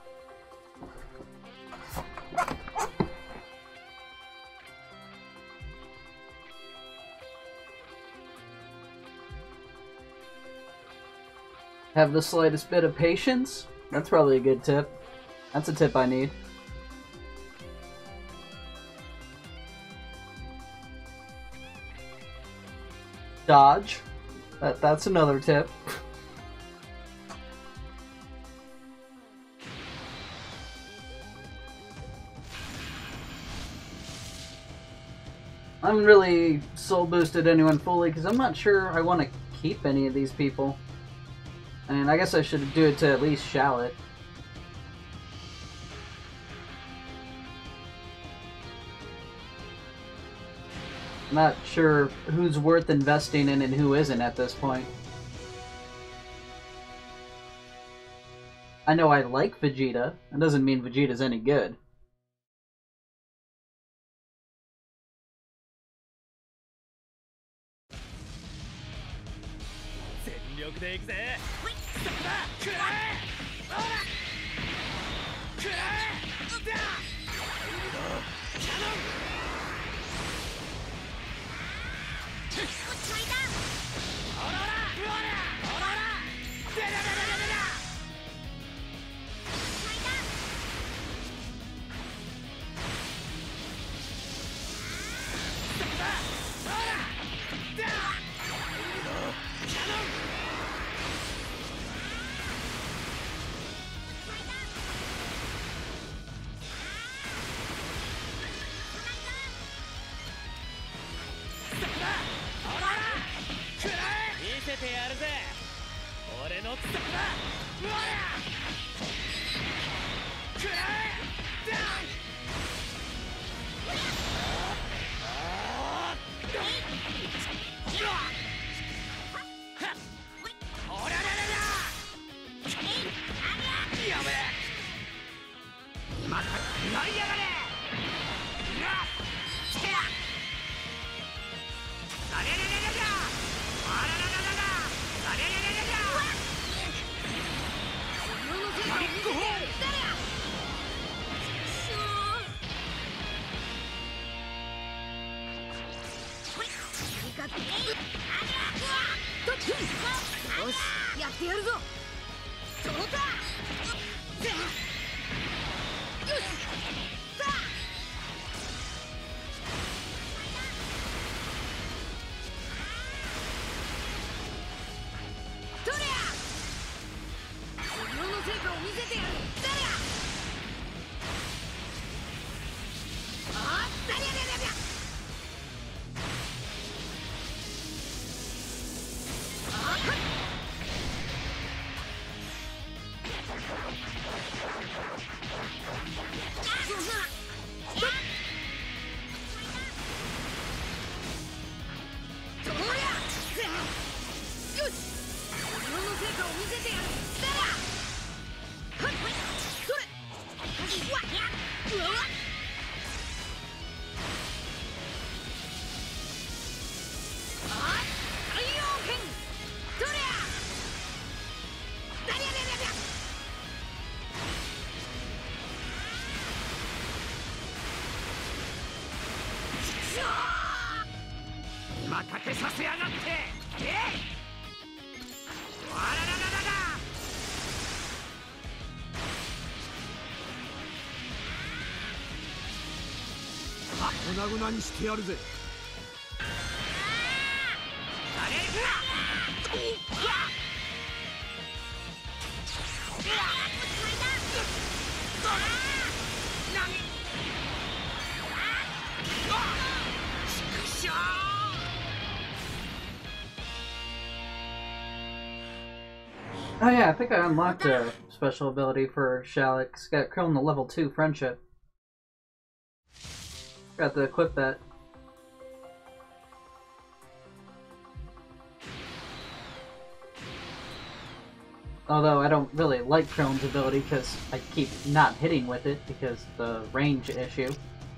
Have the slightest bit of patience? That's probably a good tip. That's a tip I need. Dodge. That, that's another tip. I haven't really soul boosted anyone fully because I'm not sure I want to keep any of these people. And I guess I should do it to at least Shallot. I'm not sure who's worth investing in and who isn't at this point. I know I like Vegeta. That doesn't mean Vegeta's any good. 粉々にしてやるぜ。 Oh yeah, I think I unlocked a special ability for Shalik. It's got Krillin the level two friendship. Got to equip that. Although I don't really like Krillin's ability because I keep not hitting with it because the range issue.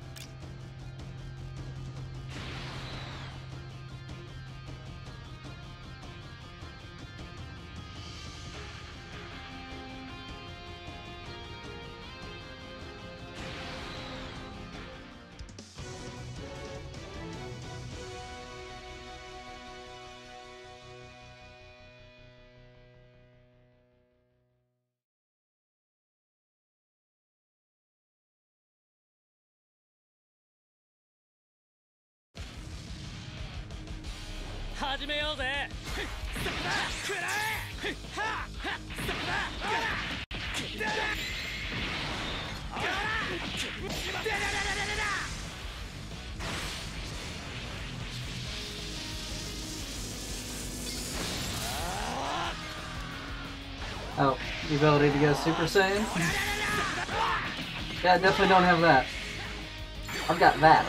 Oh, the ability to go Super Saiyan? Yeah, I definitely don't have that. I've got that.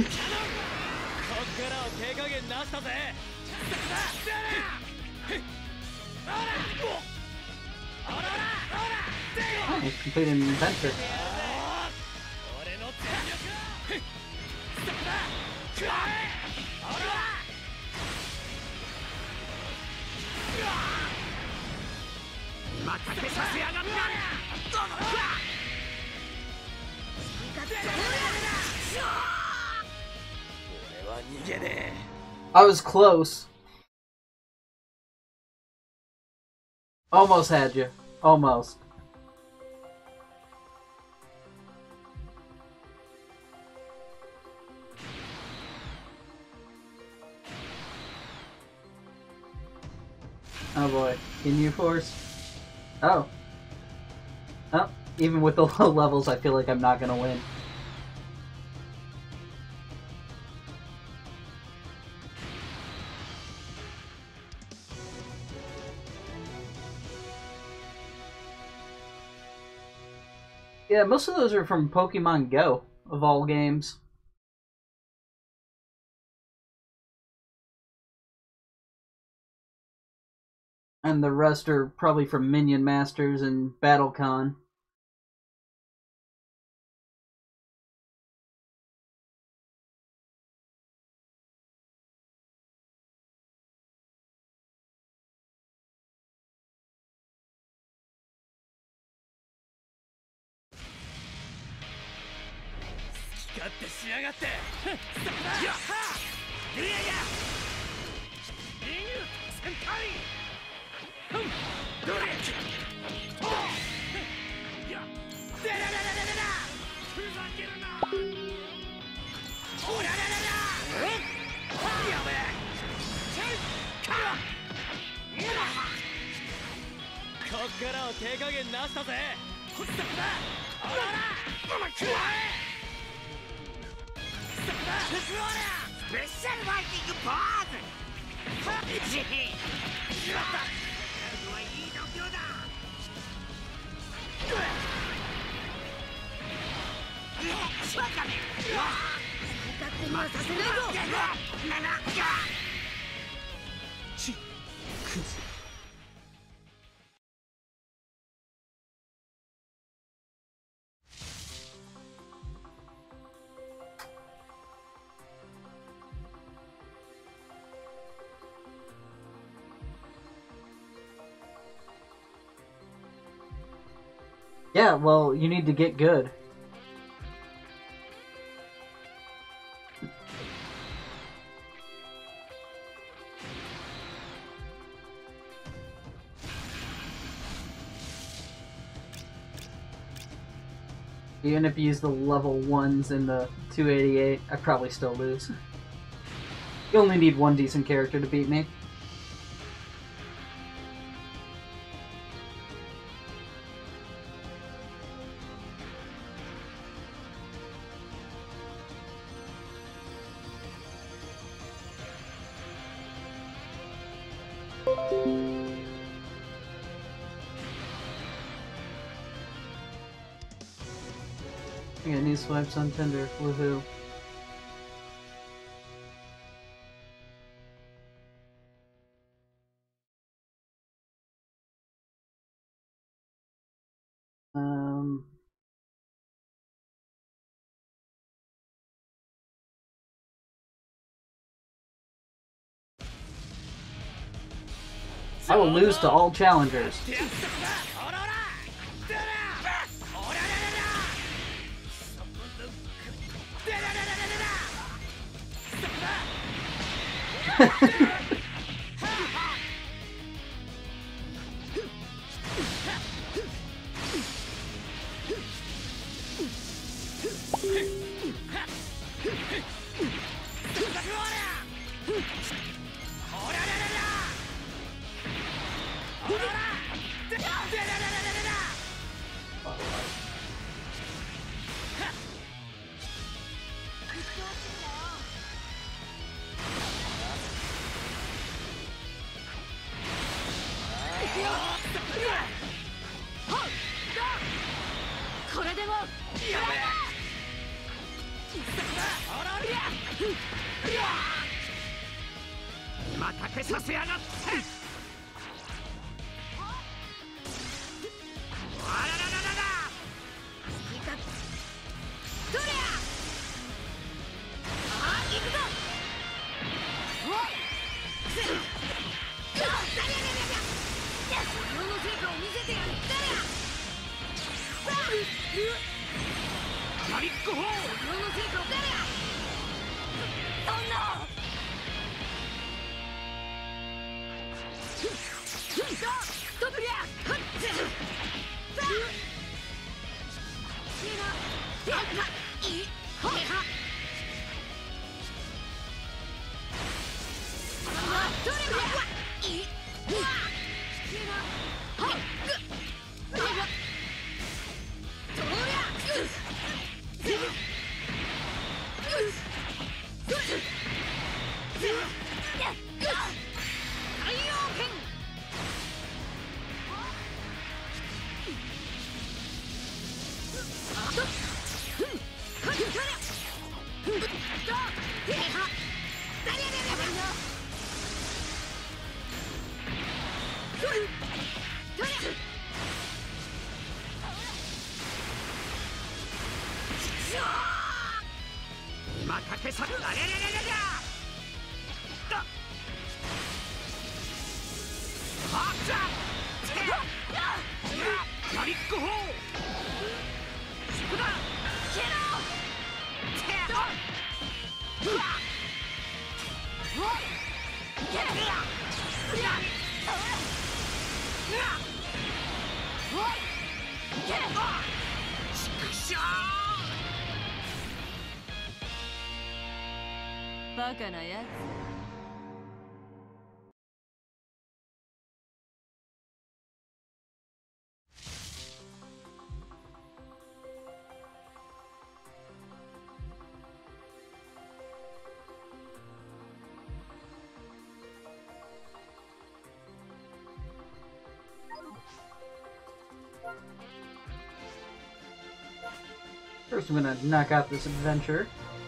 Oh, he's completing an adventure. I was close. Almost had you. Almost. Oh boy. Ginyu Force? Oh. Oh. Even with the low levels, I feel like I'm not gonna win. Yeah, most of those are from Pokemon Go, of all games. And the rest are probably from Minion Masters and BattleCon. Yeah, well, you need to get good. Even if you use the level ones in the two eighty-eight, I'd probably still lose. You only need one decent character to beat me. I got knee swipes on Tinder. Woohoo. Um. I will lose to all challengers. First, I'm gonna knock out this adventure.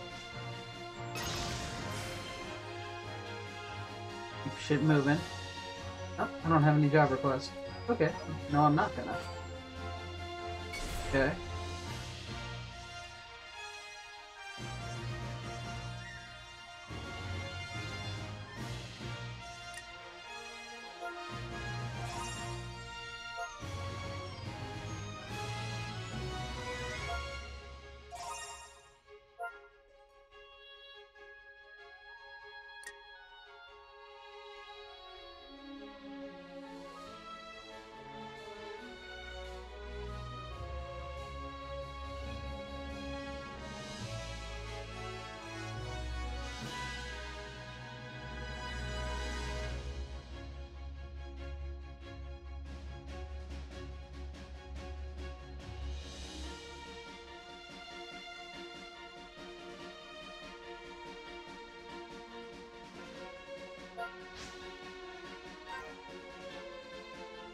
Keep shit moving. Oh, I don't have any job requests. Okay, no, I'm not gonna. Okay.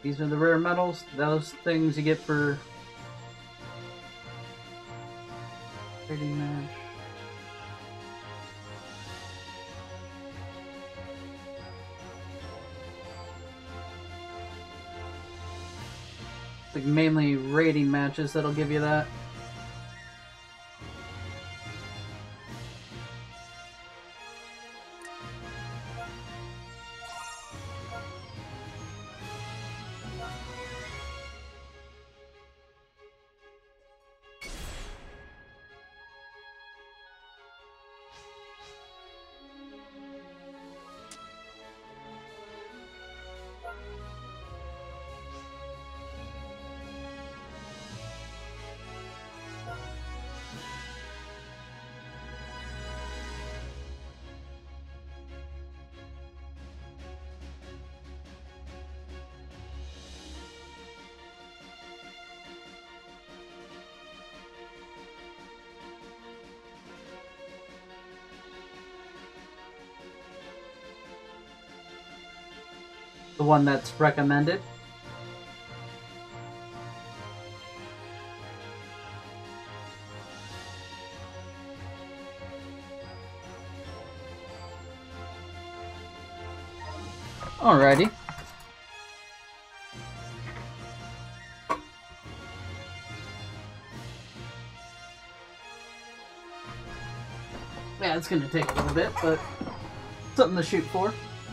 These are the rare medals. Those things you get for rating match. Like mainly rating matches that'll give you that. The one that's recommended. Alrighty. Yeah, it's gonna take a little bit, but something to shoot for.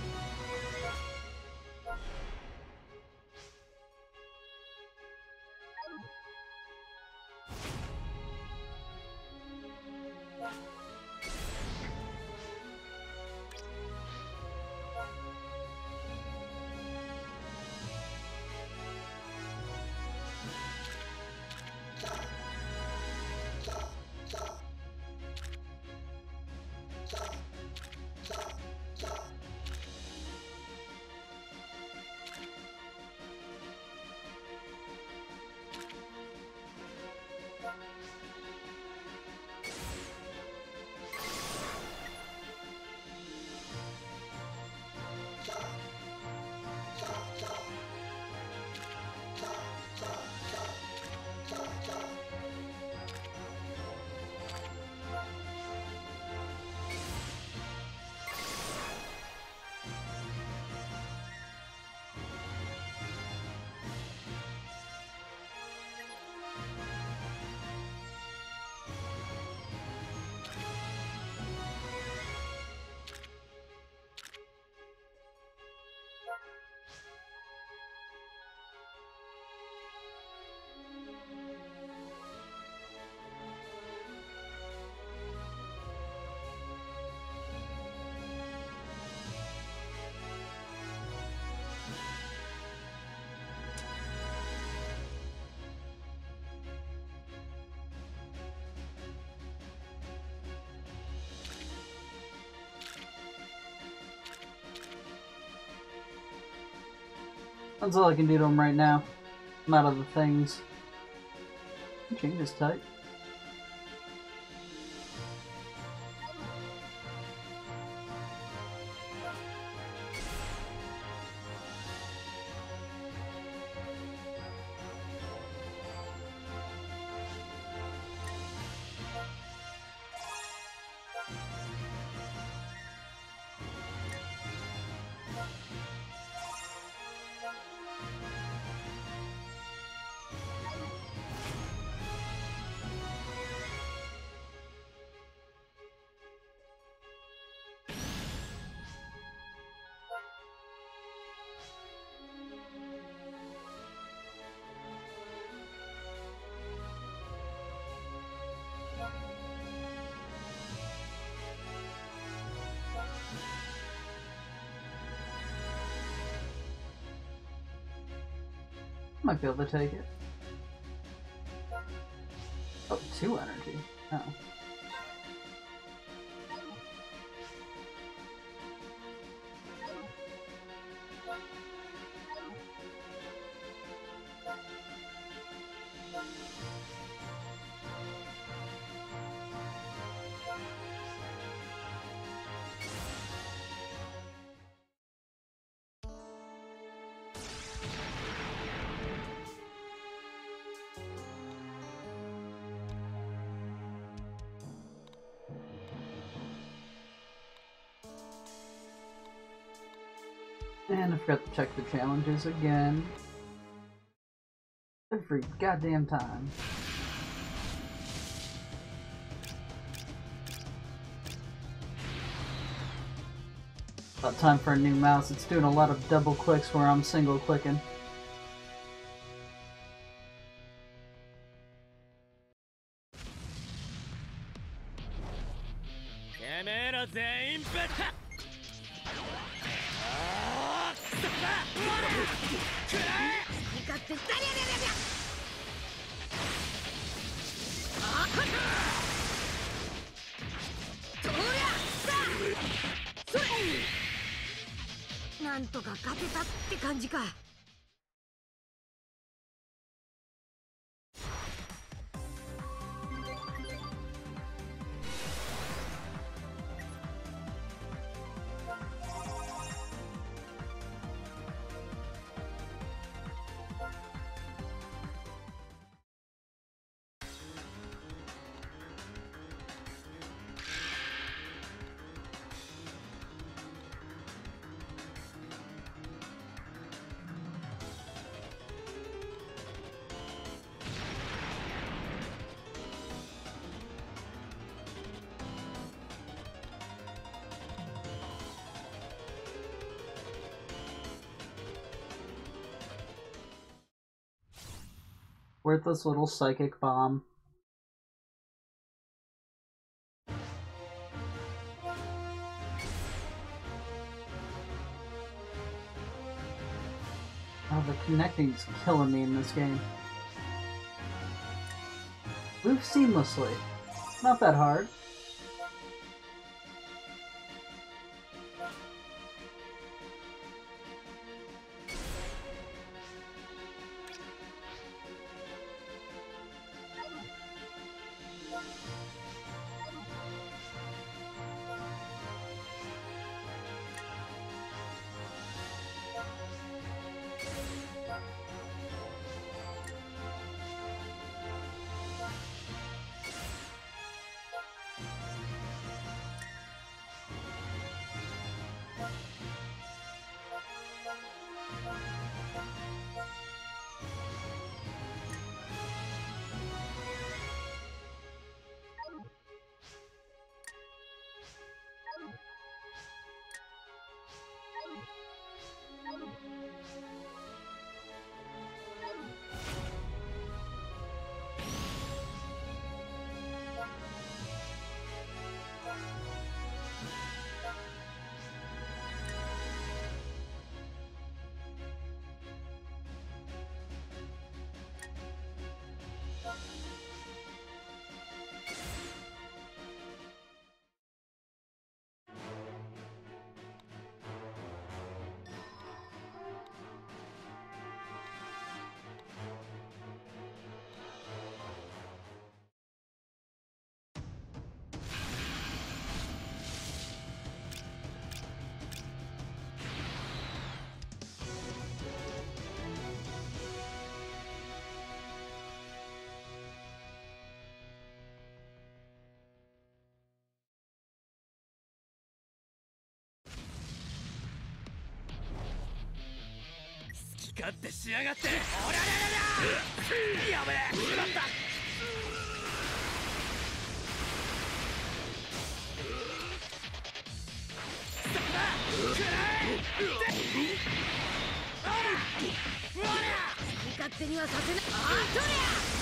That's all I can do to him right now. I'm out of the things. Change his type. Might be able to take it. Oh, two energy. Oh. And I forgot to check the challenges again. Every goddamn time. About time for a new mouse. It's doing a lot of double clicks where I'm single clicking. なんとか勝てたって感じか。 Worthless little psychic bomb. Oh, the connecting's killing me in this game. Move seamlessly. Not that hard. How'd 勝ってしやがって。おらららら。やべえ、しまった。 勝手にはさせない。あ、とりゃ。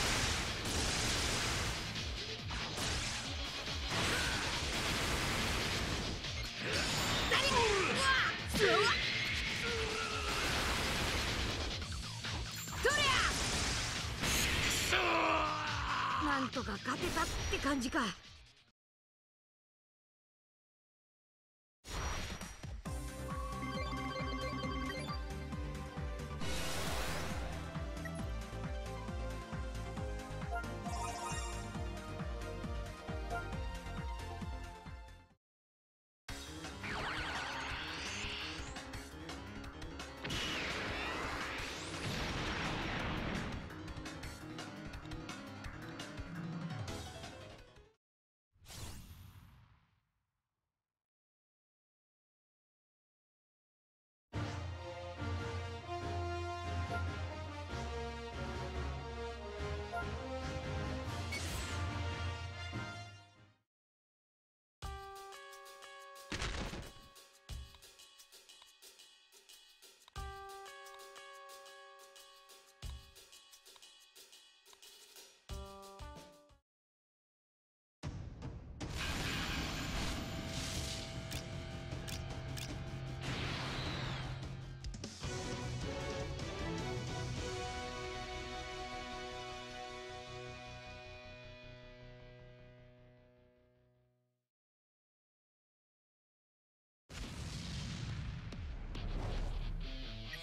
なんとか勝てたって感じか。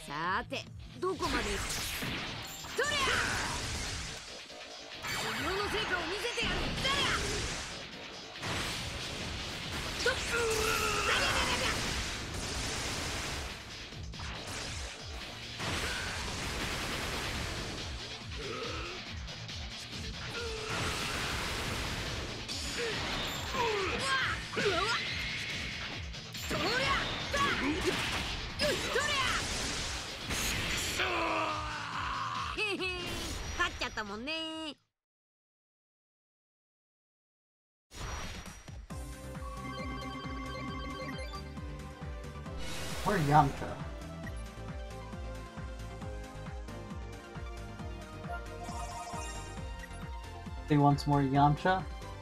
さてどこまで行く。とりゃ修行の成果を見せてやる。だりゃとっだりゃだりゃだりゃ。勝っちゃったもんね。 Where's Yamcha? He wants more Yamcha?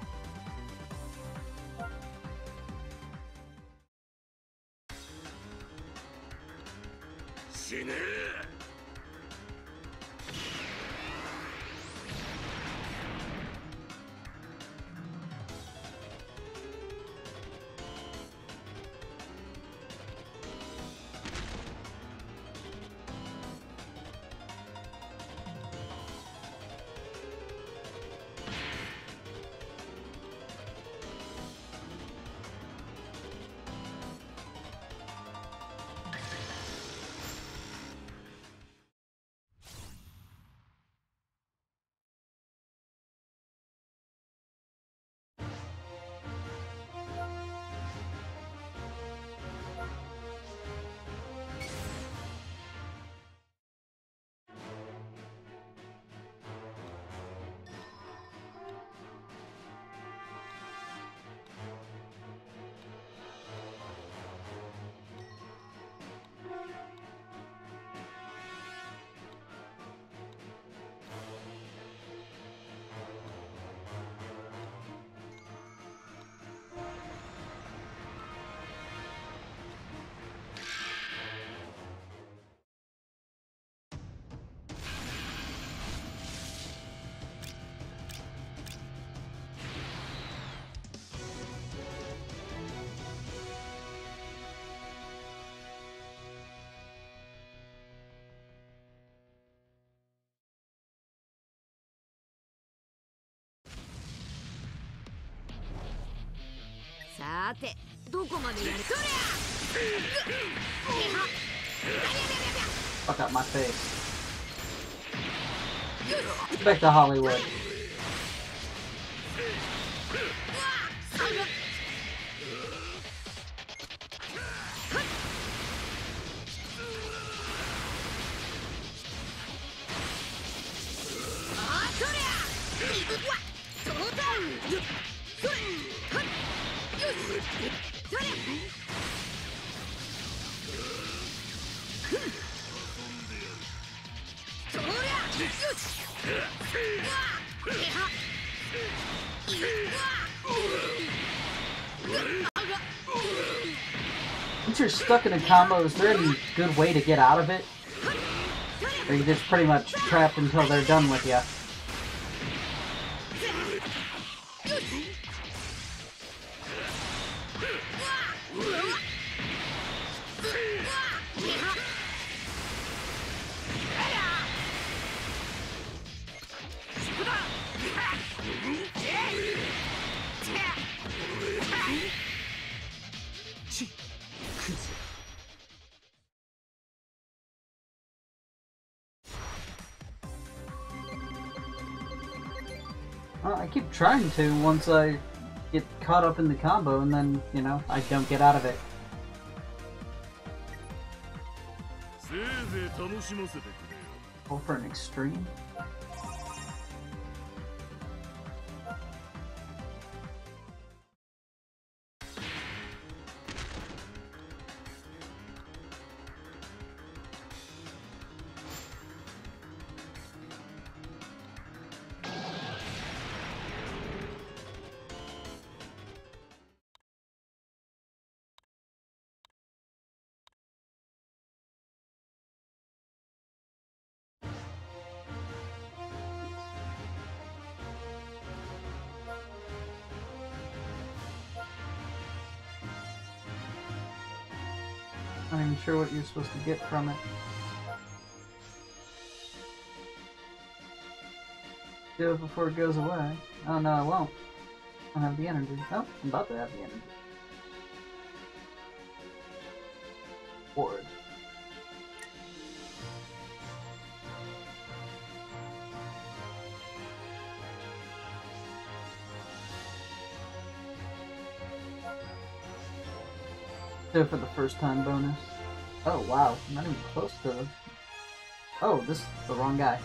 さてどこまでやる。とりゃ Fuck out my face. Back to Hollywood. Once you're stuck in a combo, is there any good way to get out of it? Or are you just pretty much trapped until they're done with you? Well, I keep trying to once I get caught up in the combo, and then, you know, I don't get out of it. Go for an extreme? Not even sure what you're supposed to get from it. Do it before it goes away. Oh no, I won't. I don't have the energy. Oh, I'm about to have the energy. Board. Do it for the first time bonus. Oh wow, I'm not even close to. Oh, this is the wrong guy.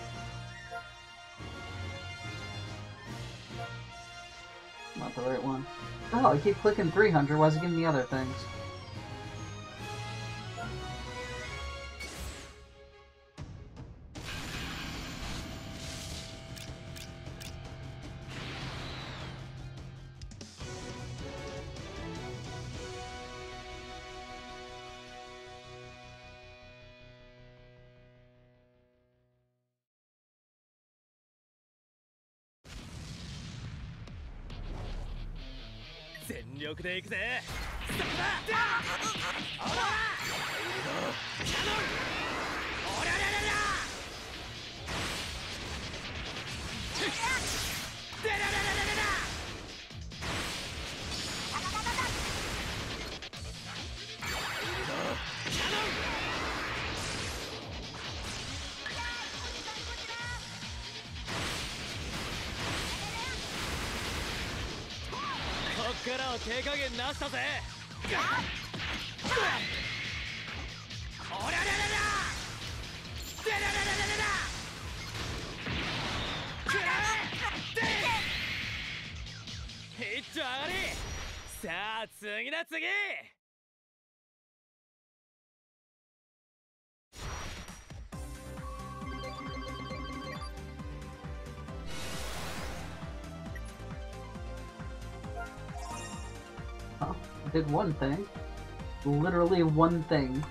Not the right one. Oh, I keep clicking three hundred. Why is it giving me other things? Oh, I did one thing. Literally one thing.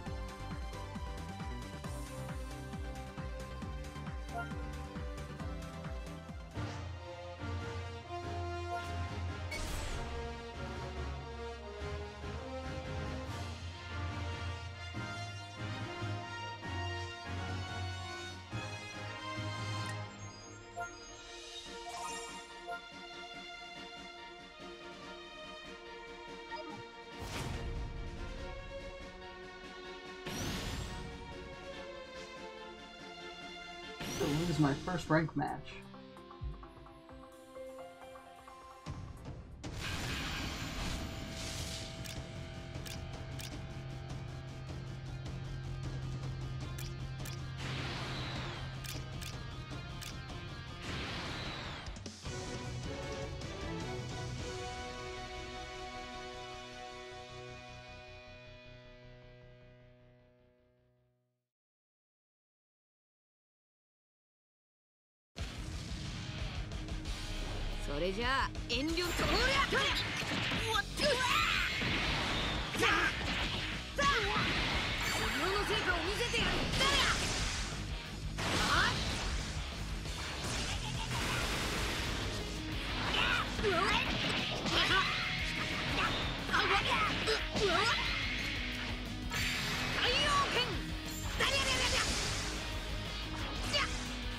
This is my first rank match. それじゃあ遠慮とおりゃとりゃおっとさあさあ修行の成果を見せてやるだりゃあっうわっあわっうわっ太陽剣だりゃりゃりゃりゃじゃ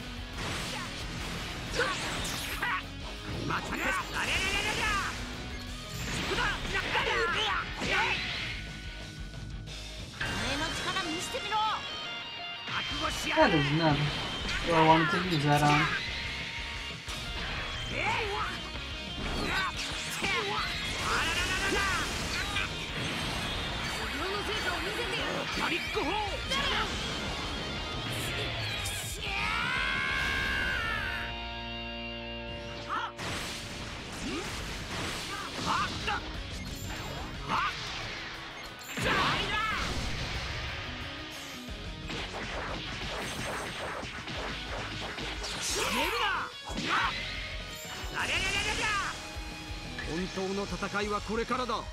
またねあれれれれれそこだお前の力見せてみろ覚悟しや That is none. So I wanted to use that on. マリック砲本当の戦いはこれからだ。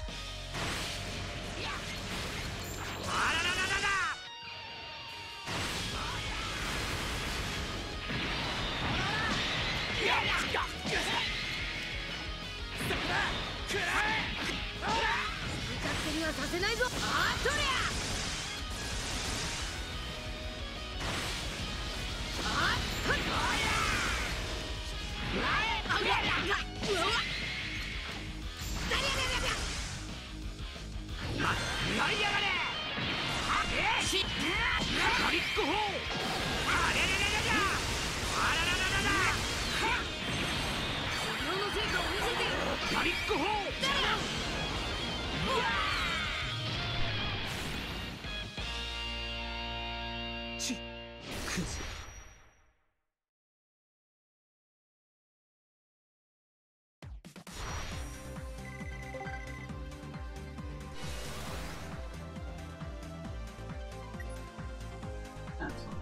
させないぞ。あっとりゃあっとりゃマリック砲。あれれれれれ。あららららら。 修行の成果を見せてやる。 マリック砲。ち、クズ。 Excellent.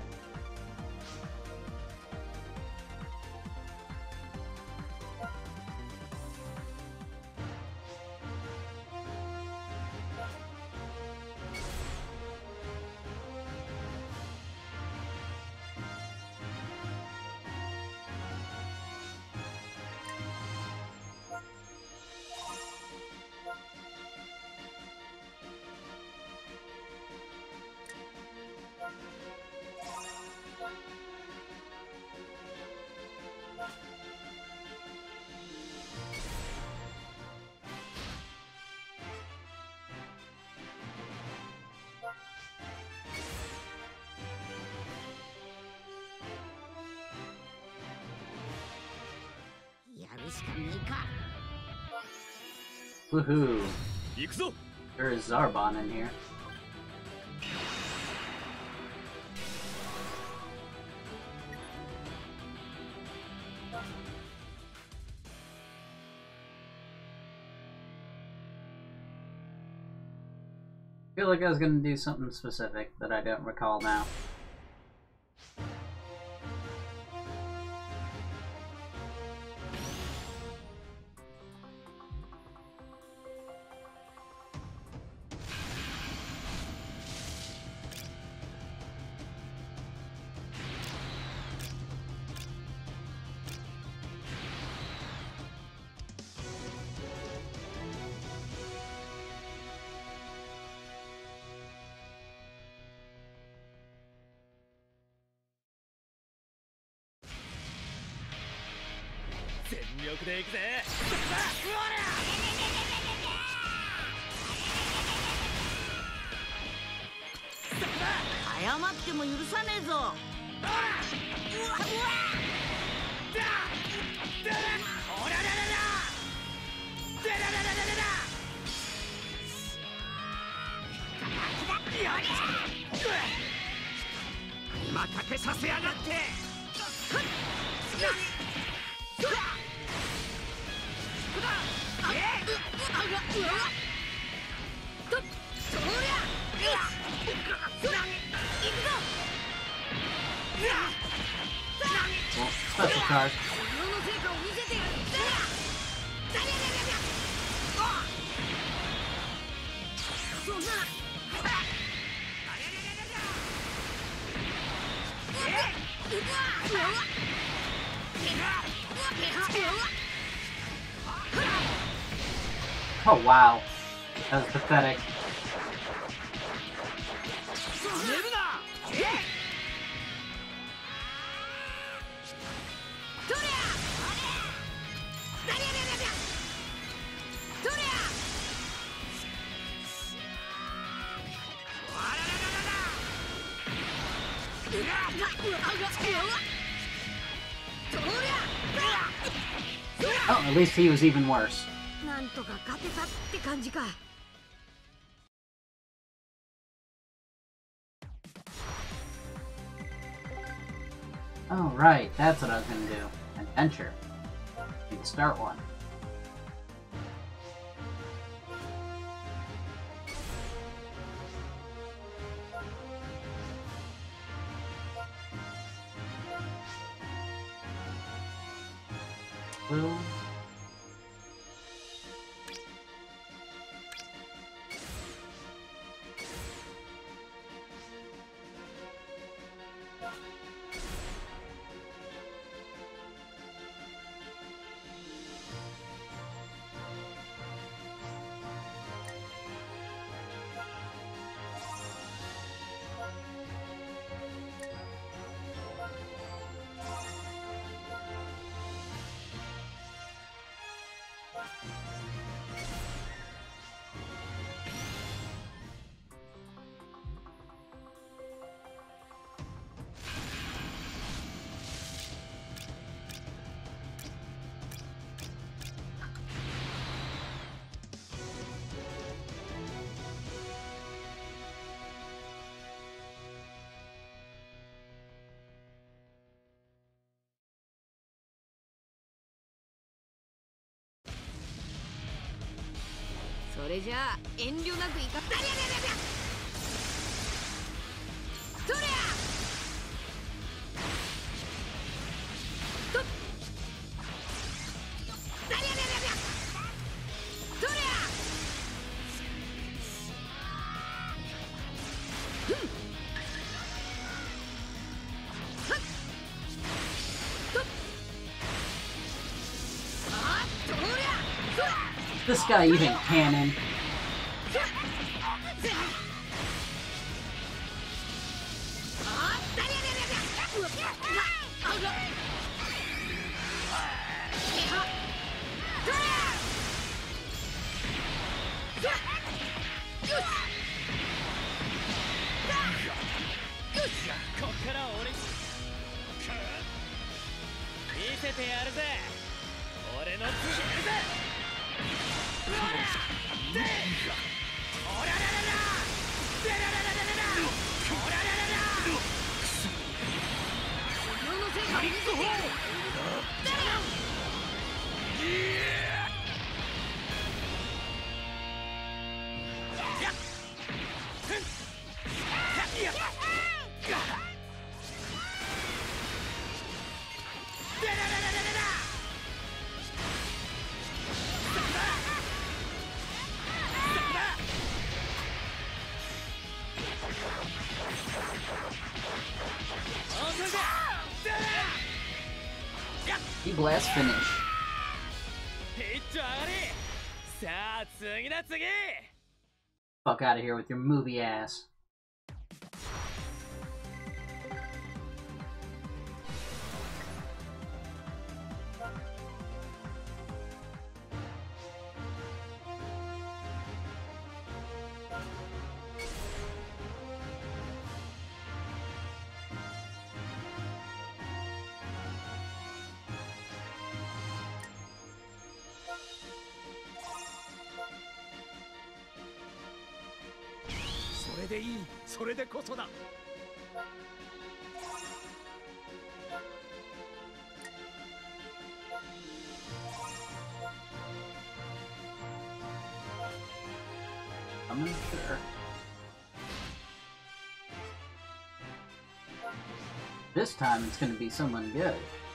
Woohoo! 行くぞ。 There is Zarbon in here. I feel like I was gonna do something specific that I don't recall now. Well, special card. Oh wow, that was pathetic. Oh, at least he was even worse. Oh, right, that's what I was gonna do. Adventure. You can start one. Blue. それじゃあ遠慮なくいかったりゃりゃりゃりゃとりゃとっりゃりゃりゃりゃとりゃふんはっとっあっとりゃふわっ This guy even cannon. He blast finish. Fuck out of here with your movie ass. I'm not sure. This time it's gonna be someone good.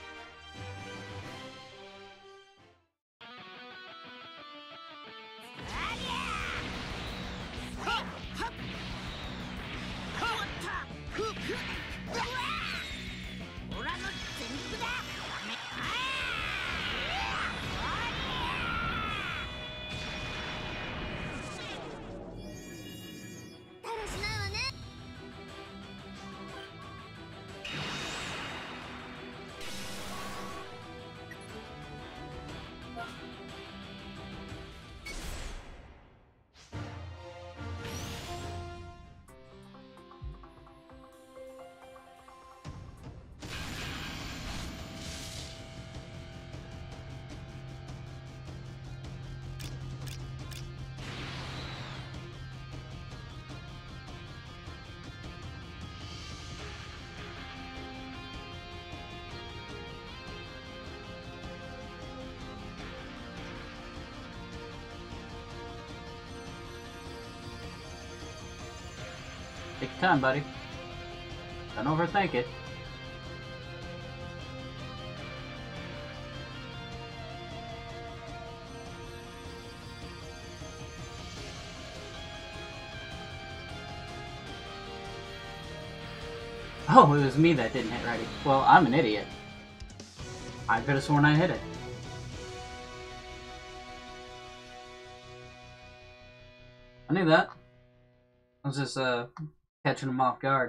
Take your time, buddy. Don't overthink it. Oh, it was me that didn't hit ready. Well, I'm an idiot. I could have sworn I hit it. I knew that. I was just, uh, catching him off guard.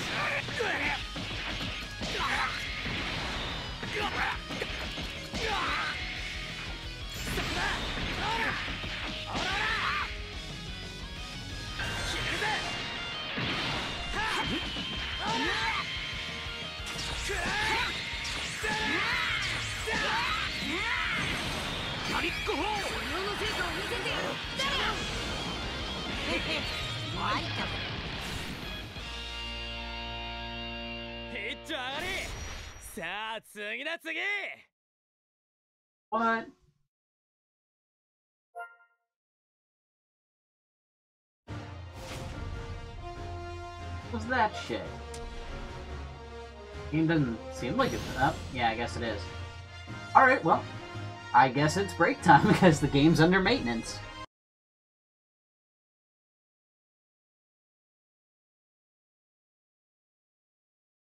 ガリック砲修行の成果を見せてやる。だがへへ参ったぞ。 ヒット上がり。さあ次だ次。 What? What's that shit? Game doesn't seem like it's up. Yeah, I guess it is. Alright, well, I guess it's break time because the game's under maintenance.